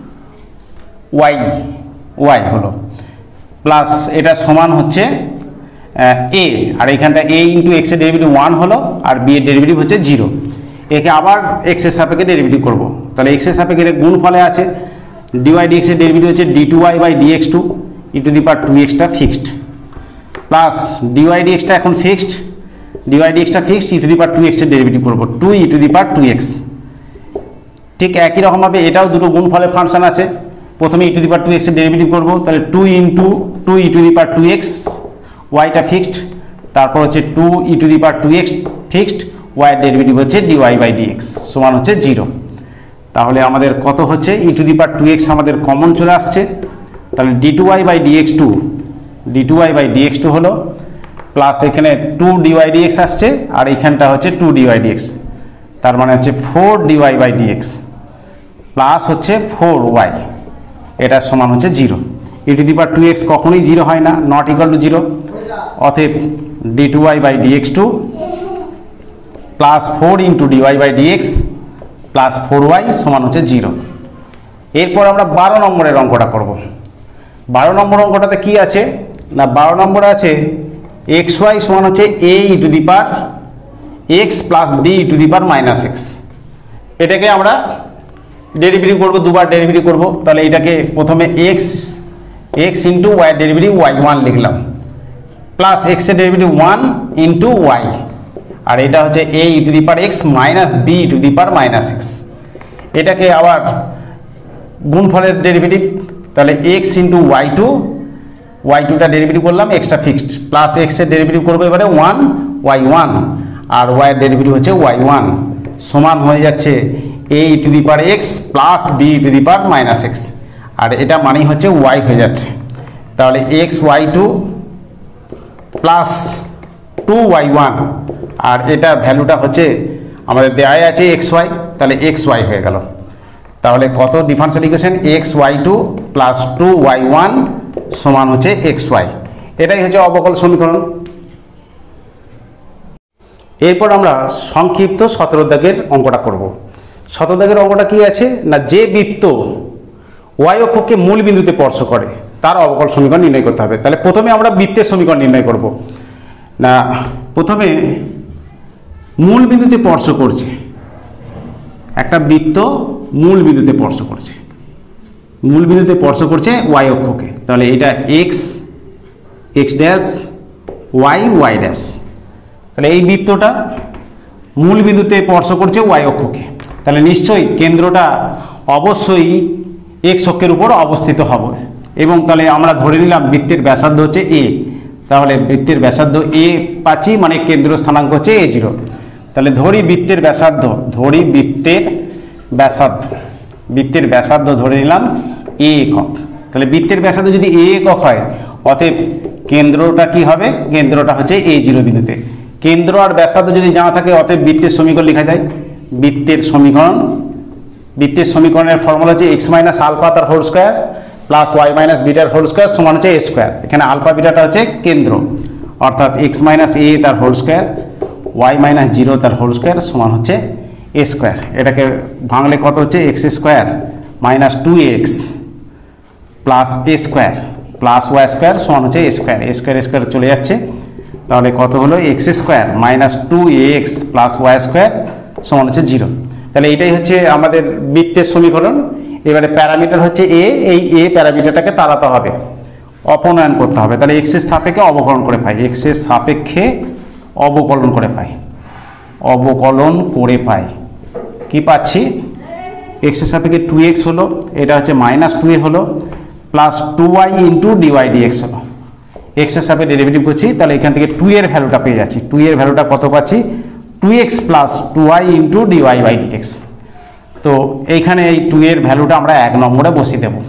S1: y হলো, প্লাস এটা সমান হচ্ছে a, আর এখানটা a ইনটু x এর ডেরিভেটিভ 1 হলো, আর b এর ডেরিভেটিভ হচ্ছে 0। একে আবার x এর সাপেক্ষে ডেরিভেটিভ করব, তাহলে x এর সাপেক্ষে এর গুণফলে আছে dy/dx এর ডেরিভেটিভ হচ্ছে d2y/dx2 e⁻²x টা ফিক্সড, প্লাস dy/dx টা এখন ফিক্সড, dy/dx টা ফিক্সড, e⁻²x এর ডেরিভেটিভ করব 2 e⁻²x। ঠিক একই রকম ভাবে এটাও দুটো গুণফলের ফাংশন আছে, প্রথমে e⁻²x এর ডেরিভেটিভ করব, তাহলে 2 ইনটু 2 e⁻²x, y টা ফিক্সড, তারপর হচ্ছে 2 e⁻²x ফিক্সড, y এর ডেরিভেটিভ হচ্ছে dy/dx সমান হচ্ছে 0। তাহলে আমাদের কত হচ্ছে e⁻²x আমাদের কমন চলে আসছে, তাহলে d2y/dx2 হলো, প্লাস এখানে 2 dy/dx আসছে, আর এখানটা হচ্ছে 2 dy/dx, তার মানে হচ্ছে 4 dy/dx প্লাস হচ্ছে 4y, এটা সমান হচ্ছে 0। e⁻²x কখনোই 0 হয় না, নট ইকুয়াল টু 0, অতএব d2y/dx2 plus 4 into dy/dx plus 4y সমান হচ্ছে 0। এরপর আমরা 12 নম্বরের অঙ্কটা করব। 12 নম্বর অঙ্কটাতে কি আছে না, 12 নম্বরে আছে xy সমান হচ্ছে a⁻x প্লাস b⁻−x। এটাকে আমরা ডেরিভেটিভ করব, দুবার ডেরিভেটিভ করব, তাহলে এটাকে প্রথমে x ইনটু y এর ডেরিভেটিভ y1 লিখলাম, প্লাস x এর ডেরিভেটিভ 1 ইনটু y, আর এটা হচ্ছে a⁻x মাইনাস b⁻−x। এটাকে আবার গুণফলের ডেরিভেটিভ, তাহলে x ইনটু y2 টা ডেরিভেটিভ করলাম, x টা ফিক্সড, প্লাস x এর ডেরিভেটিভ করবো এবারে 1 y1, আর y এর ডেরিভেটিভ হচ্ছে y1 সমান হয়ে যাচ্ছে a⁻x প্লাস b⁻−x, আর এটা মানেই হচ্ছে y হয়ে যাচ্ছে। তাহলে xy2 প্লাস 2y1, আর এটা ভ্যালুটা হচ্ছে আমাদের দেয়াই আছে xy, তাহলে xy হয়ে গেল। তাহলে কত differential equation xy2 plus 2y1 সমান হচ্ছে xy, এটাই হচ্ছে অবকল সমীকরণ। এরপর আমরা সংক্ষিপ্ত 17 দাগের অঙ্কটা করব। 17 দাগের অঙ্কটা কি আছে না, যে বৃত্ত y অক্ষকে মূল বিন্দুতে স্পর্শ করে তার অবকল সমীকরণ নির্ণয় করতে হবে। তাহলে প্রথমে আমরা বৃত্তের সমীকরণ নির্ণয় করব না, প্রথমে মূল বিন্দুতে স্পর্শ করছে, একটা বৃত্ত মূল বিন্দুতে স্পর্শ করছে, মূল বিন্দুতে স্পর্শ করছে ওয়াই অক্ষকে, তাহলে এটা x x dash y y dash, তাহলে এই বৃত্তটা মূল বিন্দুতে স্পর্শ করছে ওয়াই অক্ষকে, তাহলে নিশ্চয়ই কেন্দ্রটা অবশ্যই এক্স অক্ষের উপর অবস্থিত হবে। এবং তাহলে আমরা ধরে নিলাম বৃত্তের ব্যাসার্ধ হচ্ছে এ, তাহলে বৃত্তের ব্যাসার্ধ এ পাচ্ছি, মানে কেন্দ্র স্থানাঙ্ক হচ্ছে এ জিরো। তাহলে ধরি বৃত্তের ব্যাসার্ধ, ধরি বৃত্তের ব্যাসার্ধ, বৃত্তের ব্যাসার্ধ ধরে নিলাম এ একক। তাহলে বৃত্তের ব্যাসার্ধ যদি এ একক হয়, অতএব কেন্দ্রটা কি হবে, কেন্দ্রটা হচ্ছে এ জিরো বিন্দুতে। কেন্দ্র আর ব্যাসার্ধ যদি জানা থাকে, অতএব বৃত্তের সমীকরণ লেখা যায়। বৃত্তের সমীকরণ, বৃত্তের সমীকরণের ফর্মুলা হচ্ছে এক্স মাইনাস আলফা তার whole square plus y minus বিটার হোল স্কোয়ার সমান হচ্ছে এ স্কোয়ার। এখানে আলফা বিটাটা হচ্ছে কেন্দ্র, অর্থাৎ এক্স মাইনাস এ তার whole square y minus zero তার হোল স্কোয়ার সমান হচ্ছে এ স্কোয়ার। এটাকে ভাঙলে কত হচ্ছে, x square minus 2x plus a square plus y square সমান হচ্ছে a square. A square square চলে যাচ্ছে, তাহলে কত হলো, x square minus 2ax plus y square সমান হচ্ছে 0। তাহলে এটাই হচ্ছে আমাদের বৃত্তের সমীকরণ। এবারে প্যারামিটার হচ্ছে এ, এই এ প্যারামিটারটাকে তাড়াতে হবে, অপনয়ন করতে হবে। তাহলে এক্সের সাপেক্ষে অবকলন করে পাই, এক্সের সাপেক্ষে অবকলন করে পাই, অবকলন করে পাই কি পাচ্ছি, এক্সের সাপেক্ষে 2x হলো, এটা হচ্ছে মাইনাস 2a হলো, plus 2y into dy dx হলো। এক্সের সাপেক্ষে ডেরিভেটিভ করছি, তাহলে এখান থেকে 2 এর ভ্যালুটা পেয়ে যাচ্ছি। 2 এর ভ্যালুটা কত পাচ্ছি, 2x plus 2y into dy by dx. তো এইখানে এই 2 এর ভ্যালুটা আমরা 1 নম্বরে বসিয়ে দেব।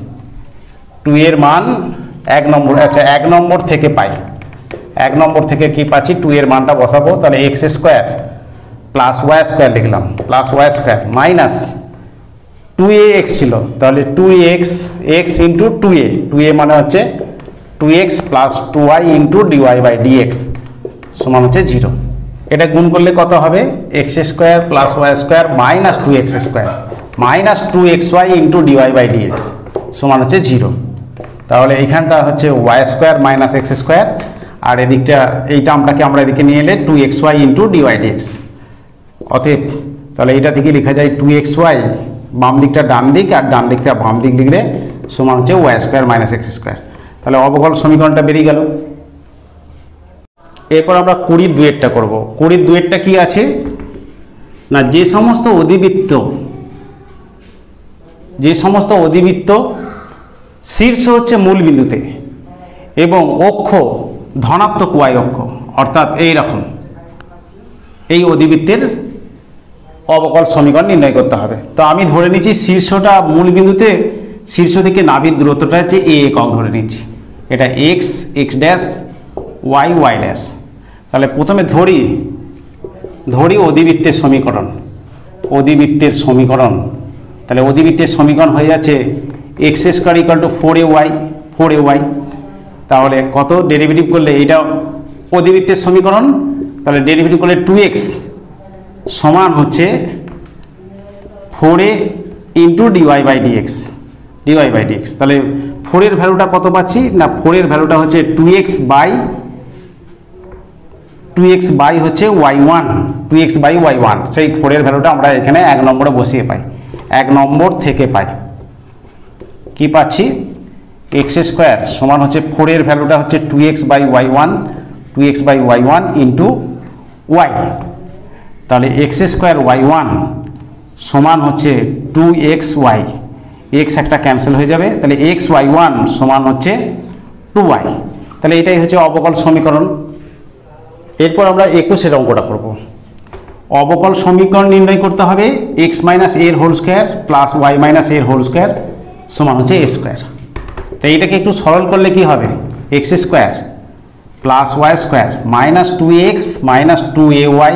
S1: 2 এর মান 1 নম্বর, আচ্ছা 1 নম্বর থেকে পাই, 1 নম্বর থেকে কি পাচ্ছি, 2 এর মানটা বসাবো। তাহলে x square plus y square লিখলাম, plus y square minus 2ax ছিল, তাহলে 2x x into 2a, 2a মানে হচ্ছে 2x plus 2y into dy by dx সমান হচ্ছে 0। এটা গুণ করলে কত হবে, x square plus y square minus 2x square minus 2xy into dy by dx সমান হচ্ছে 0। তাহলে এইখানটা হচ্ছে y square minus x square, আর এদিকটা এই টার্মটাকে আমরা এদিকে নিয়ে এলে 2xy ইন্টু ডিওয়াই ডিএক্স। অতএব তাহলে এটা থেকে লেখা যায় 2xy, বাম দিকটা ডান দিক আর ডান দিকটা বাম দিক লিখলে সমান হচ্ছে y square minus x square. তাহলে অবকল সমীকরণটা বেরিয়ে গেল। এরপর আমরা 20-2 করব। 20-2 কি আছে না, যে সমস্ত অধিবৃত্ত শীর্ষ হচ্ছে মূল বিন্দুতে এবং অক্ষ ধনাত্মক ওয়াই অক্ষ, অর্থাৎ এই রকম, এই অধিবৃত্তের অবকল সমীকরণ নির্ণয় করতে হবে। তো আমি ধরে নিচ্ছি শীর্ষটা মূল বিন্দুতে, শীর্ষ থেকে নাভির দূরত্বটা হচ্ছে এ একক ধরে নিচ্ছি, এটা x x dash y y dash. তাহলে প্রথমে ধরি অধিবৃত্তের সমীকরণ, অধিবৃত্তের সমীকরণ, তাহলে অধিবৃত্তের সমীকরণ হয়ে যাচ্ছে x square equal to 4ay, তাহলে কত ডেরিভেটিভ করলে এটা অধিবৃত্তের সমীকরণ, তাহলে ডেরিভেটিভ করলে 2x সমান হচ্ছে 4a into dy by dx, তাহলে 4 এর ভ্যালুটা কত পাচ্ছি না, 4 এর ভ্যালুটা হচ্ছে 2x বাই হচ্ছে y1, 2x বাই y1, সেই 4 এর ভ্যালুটা আমরা এখানে 1 নম্বরে বসিয়ে পাই, 1 নম্বর থেকে পাই কি পাচ্ছি, এক্স স্কোয়ার সমান হচ্ছে 4 এর ভ্যালুটা হচ্ছে 2x by y1 into y, তাহলে এক্স স্কোয়ার y1 সমান হচ্ছে 2xy, এক্স একটা ক্যান্সেল হয়ে যাবে, তাহলে xy1 সমান হচ্ছে 2y। তাহলে এটাই হচ্ছে অবকল সমীকরণ। এরপর আমরা 21 অঙ্কটা করব। অবকল সমীকরণ নির্ণয় করতে হবে x মাইনাস এর whole square plus y minus এর হোল স্কোয়ার সমান হচ্ছে এ স্কোয়ার। তো এইটাকে একটু সরল করলে কি হবে, x square plus y square minus 2x minus 2ay,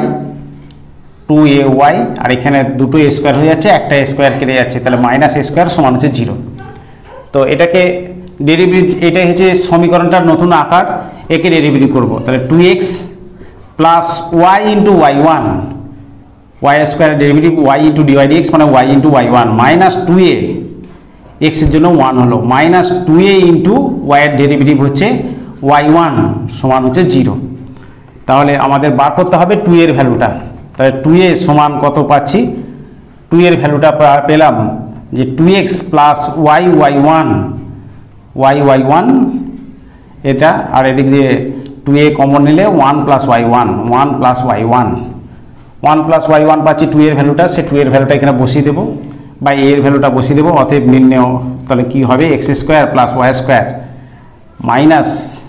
S1: আর এখানে দুটো এ স্কোয়ার হয়ে যাচ্ছে, একটা স্কোয়ার কেটে যাচ্ছে, তাহলে মাইনাস এ স্কোয়ার সমান হচ্ছে 0। তো এটাকে ডেরিভেটিভ, এটাই হচ্ছে সমীকরণটার নতুন আকার, একে ডেরিভেটিভ করব। তাহলে 2x plus y into y1, y square derivative y into dy dx মানে y into y1 minus 2a এক্সের জন্য 1 হলো, মাইনাস 2a ইন্টু ওয়াইয়ের ডেরিভেটিভ হচ্ছে y1 সমান হচ্ছে 0। তাহলে আমাদের বার করতে হবে 2 এর ভ্যালুটা। তাহলে 2a সমান কত পাচ্ছি, 2 এর ভ্যালুটা পেলাম যে 2x প্লাস y1 এটা, আর এদিক দিয়ে 2a কমন নিলে 1 প্লাস y1 1 প্লাস y1 পাচ্ছি 2 এর ভ্যালুটা, সে 2 এর ভ্যালুটা এখানে বসিয়ে দেবো বা a এর ভ্যালুটা বসিয়ে দেবো। অতএব নির্ণয় তাহলে কি হবে, x square plus y square minus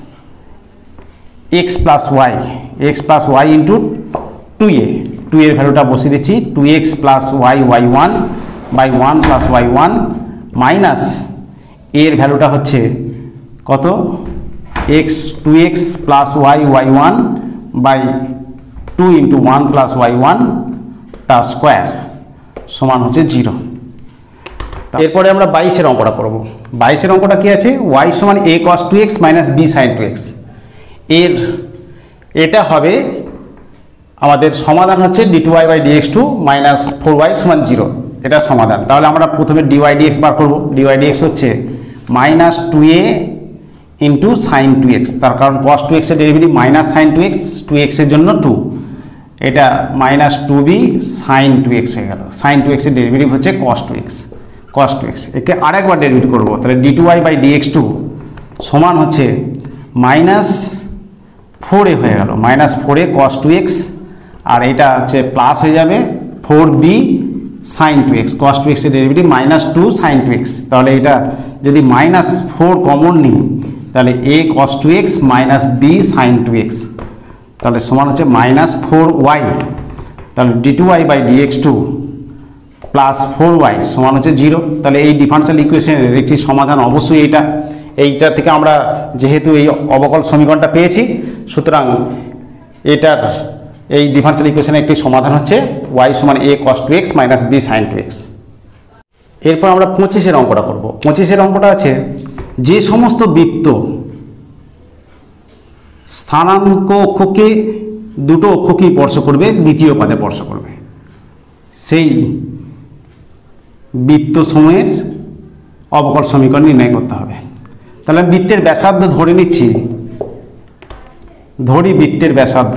S1: x plus y into 2 এর ভ্যালুটা বসিয়ে দিচ্ছি 2x plus y1 by 1 plus y1 minus এর ভ্যালুটা হচ্ছে কত, 2x plus y1 by 2 into 1 plus y1 তার স্কোয়ার সমান হচ্ছে 0। এরপরে আমরা 22-এর অঙ্কটা করব। 22-এর অঙ্কটা কি আছে, y সমান a cos 2x minus b sin 2x। এটা হবে আমাদের সমাধান হচ্ছে d2y dx2 মাইনাস 4y সমান 0, এটা সমাধান। তাহলে আমরা প্রথমে dy dx বার করব। dy dx হচ্ছে minus 2a into sine 2x, তার কারণ cos 2x এর derivative minus sine 2x, 2x এর জন্য 2, এটা মাইনাস 2b সাইন 2x হয়ে গেল। সাইন 2x এর ডেরিভেটিভ হচ্ছে cos 2x। একে আরেকবার ডেরিভেটিভ করব, তাহলে d2y dx2 সমান হচ্ছে মাইনাস 4a হয়ে গেল, মাইনাস 4a cos 2x, আর এটা হচ্ছে প্লাস হয়ে যাবে 4b sign 2x, cos 2x এর ডেরিভেটিভ মাইনাস 2 সাইন 2x। তাহলে এটা যদি মাইনাস 4 কমন নিই তাহলে a cos 2x minus b sine 2x, তাহলে সমান হচ্ছে মাইনাস 4y। তাহলে d2y dx2 প্লাস 4y সমান হচ্ছে 0। তাহলে এই ডিফারেনশিয়াল ইকুয়েশনের একটি সমাধান অবশ্যই এইটা থেকে আমরা যেহেতু এই অবকল সমীকরণটা পেয়েছি, সুতরাং এটার এই ডিফারেনশিয়াল ইকুয়েশনের একটি সমাধান হচ্ছে y সমান a cos 2x minus b sin 2x। এরপর আমরা 25-এর অঙ্কটা করব। 25-এর অঙ্কটা আছে, যে সমস্ত বৃত্ত স্থানাঙ্ক অক্ষকে দুটো অক্ষকেই স্পর্শ করবে, দ্বিতীয় পাদে স্পর্শ করবে, সেই বৃত্ত সমূহের অবকল সমীকরণ নির্ণয় করতে হবে। তাহলে বৃত্তের ব্যাসার্ধ ধরে নিচ্ছি, বৃত্তের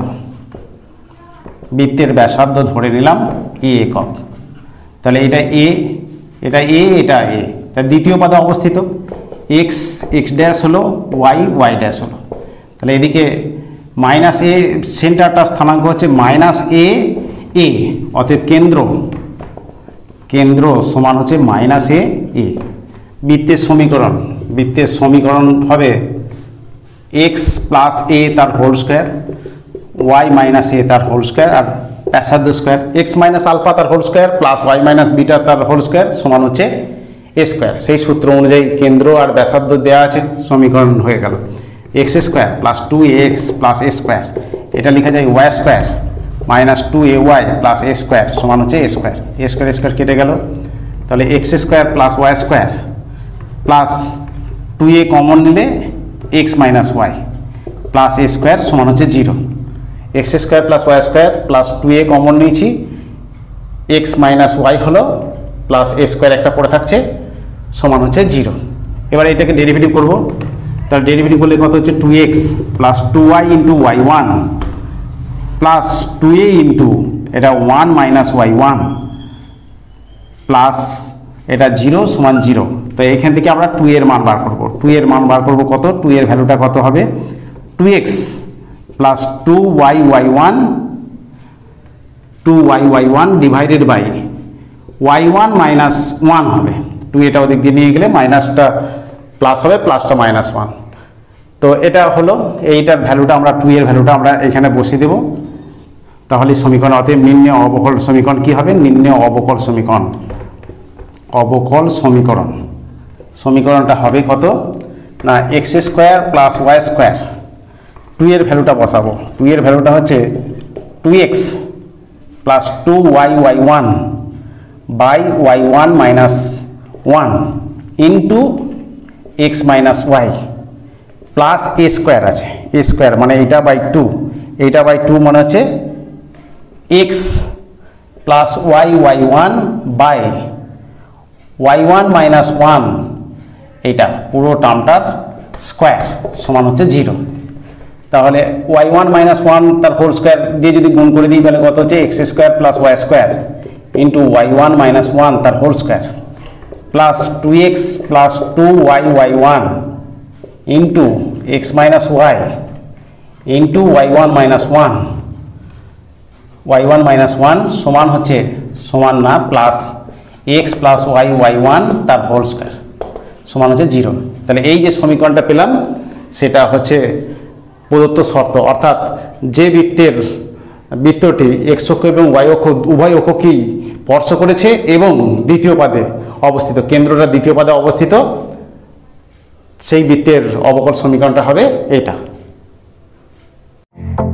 S1: ব্যাসার্ধ ধরে নিলাম a একক। তাহলে এটা a, এটা তার দ্বিতীয় পাদে অবস্থিত, x ড্যাশ হলো y ড্যাশ হলো। তাহলে এদিকে মাইনাস a, সেন্টারটা স্থানাঙ্ক হচ্ছে মাইনাস a, অতএব কেন্দ্র সমান হচ্ছে মাইনাস a। বৃত্তের সমীকরণ হবে x প্লাস a তার whole square, y minus a তার হোল স্কোয়ার, আর ব্যাসার্ধ স্কোয়ার x মাইনাস আলফা তার whole square plus y minus beta তার হোল স্কোয়ার সমান হচ্ছে a স্কোয়ার। সেই সূত্র অনুযায়ী কেন্দ্র আর ব্যাসার্ধ দেওয়া আছে, সমীকরণ হয়ে গেল x square plus 2x plus a square, এটা লেখা যায় y square minus 2ay plus a square সমান হচ্ছে a স্কোয়ার কেটে গেল। তাহলে x square plus y square plus 2a common নিলে x minus y plus a square সমান হচ্ছে 0। x square plus y square plus 2a common নিয়েছি, x minus y হলো প্লাস a স্কোয়ার একটা পড়ে থাকছে সমান হচ্ছে 0। এবার এটাকে ডেরিভেটিভ করব। তার ডেরিভেটিভ করলে কত হচ্ছে 2x plus 2y into y1 plus 2a into এটা 1 মাইনাস y1 প্লাস এটা 0 সমান 0। তো এখান থেকে আমরা 2 এর মান বার করব। 2 এর মান বার করব কত, 2 এর ভ্যালুটা কত হবে, 2x plus 2y divided by y1 minus 1 হবে। 2 এটা ওদিক দিয়ে নিয়ে গেলে মাইনাসটা প্লাস হবে, প্লাসটা মাইনাস 1। তো এটা হলো এইটার ভ্যালুটা, আমরা 2 এর ভ্যালুটা আমরা এখানে বসিয়ে দেব। তাহলে সমীকরণ, অতএব নির্ণয় অবকল সমীকরণ কি হবে, সমীকরণটা হবে কত না, x square plus y square, 2 এর ভ্যালুটা বসাবো। 2 এর ভ্যালুটা হচ্ছে 2x plus 2y1 by y1 minus 1 into x minus y plus a square আছে, a স্কোয়ার মানে এইটা বাই 2, এইটা বাই 2 মানে হচ্ছে x plus y1 by y1 minus 1 এইটা পুরো টার্মটার স্কোয়ার সমান হচ্ছে 0। তাহলে y1 মাইনাস 1 তার হোল স্কোয়ার দিয়ে যদি গুণ করে দিই তাহলে কত হচ্ছে x square plus y square into y1 minus 1 তার whole square plus 2x plus 2y y1 into x minus y into y1 minus 1 y1 minus 1 সমান হচ্ছে সমান না plus x plus Y y1 তার হোল স্কোয়ার সমান হচ্ছে 0। তাহলে এই যে সমীকরণটা পেলাম সেটা হচ্ছে প্রদত্ত শর্ত, অর্থাৎ যে বৃত্তটি এক্স অক্ষ এবং ওয়াই অক্ষ উভয় অক্ষকেই স্পর্শ করেছে এবং দ্বিতীয় পাদে অবস্থিত, কেন্দ্রটা দ্বিতীয় পাদে অবস্থিত, সেই বৃত্তের অবকল সমীকরণটা হবে এটা।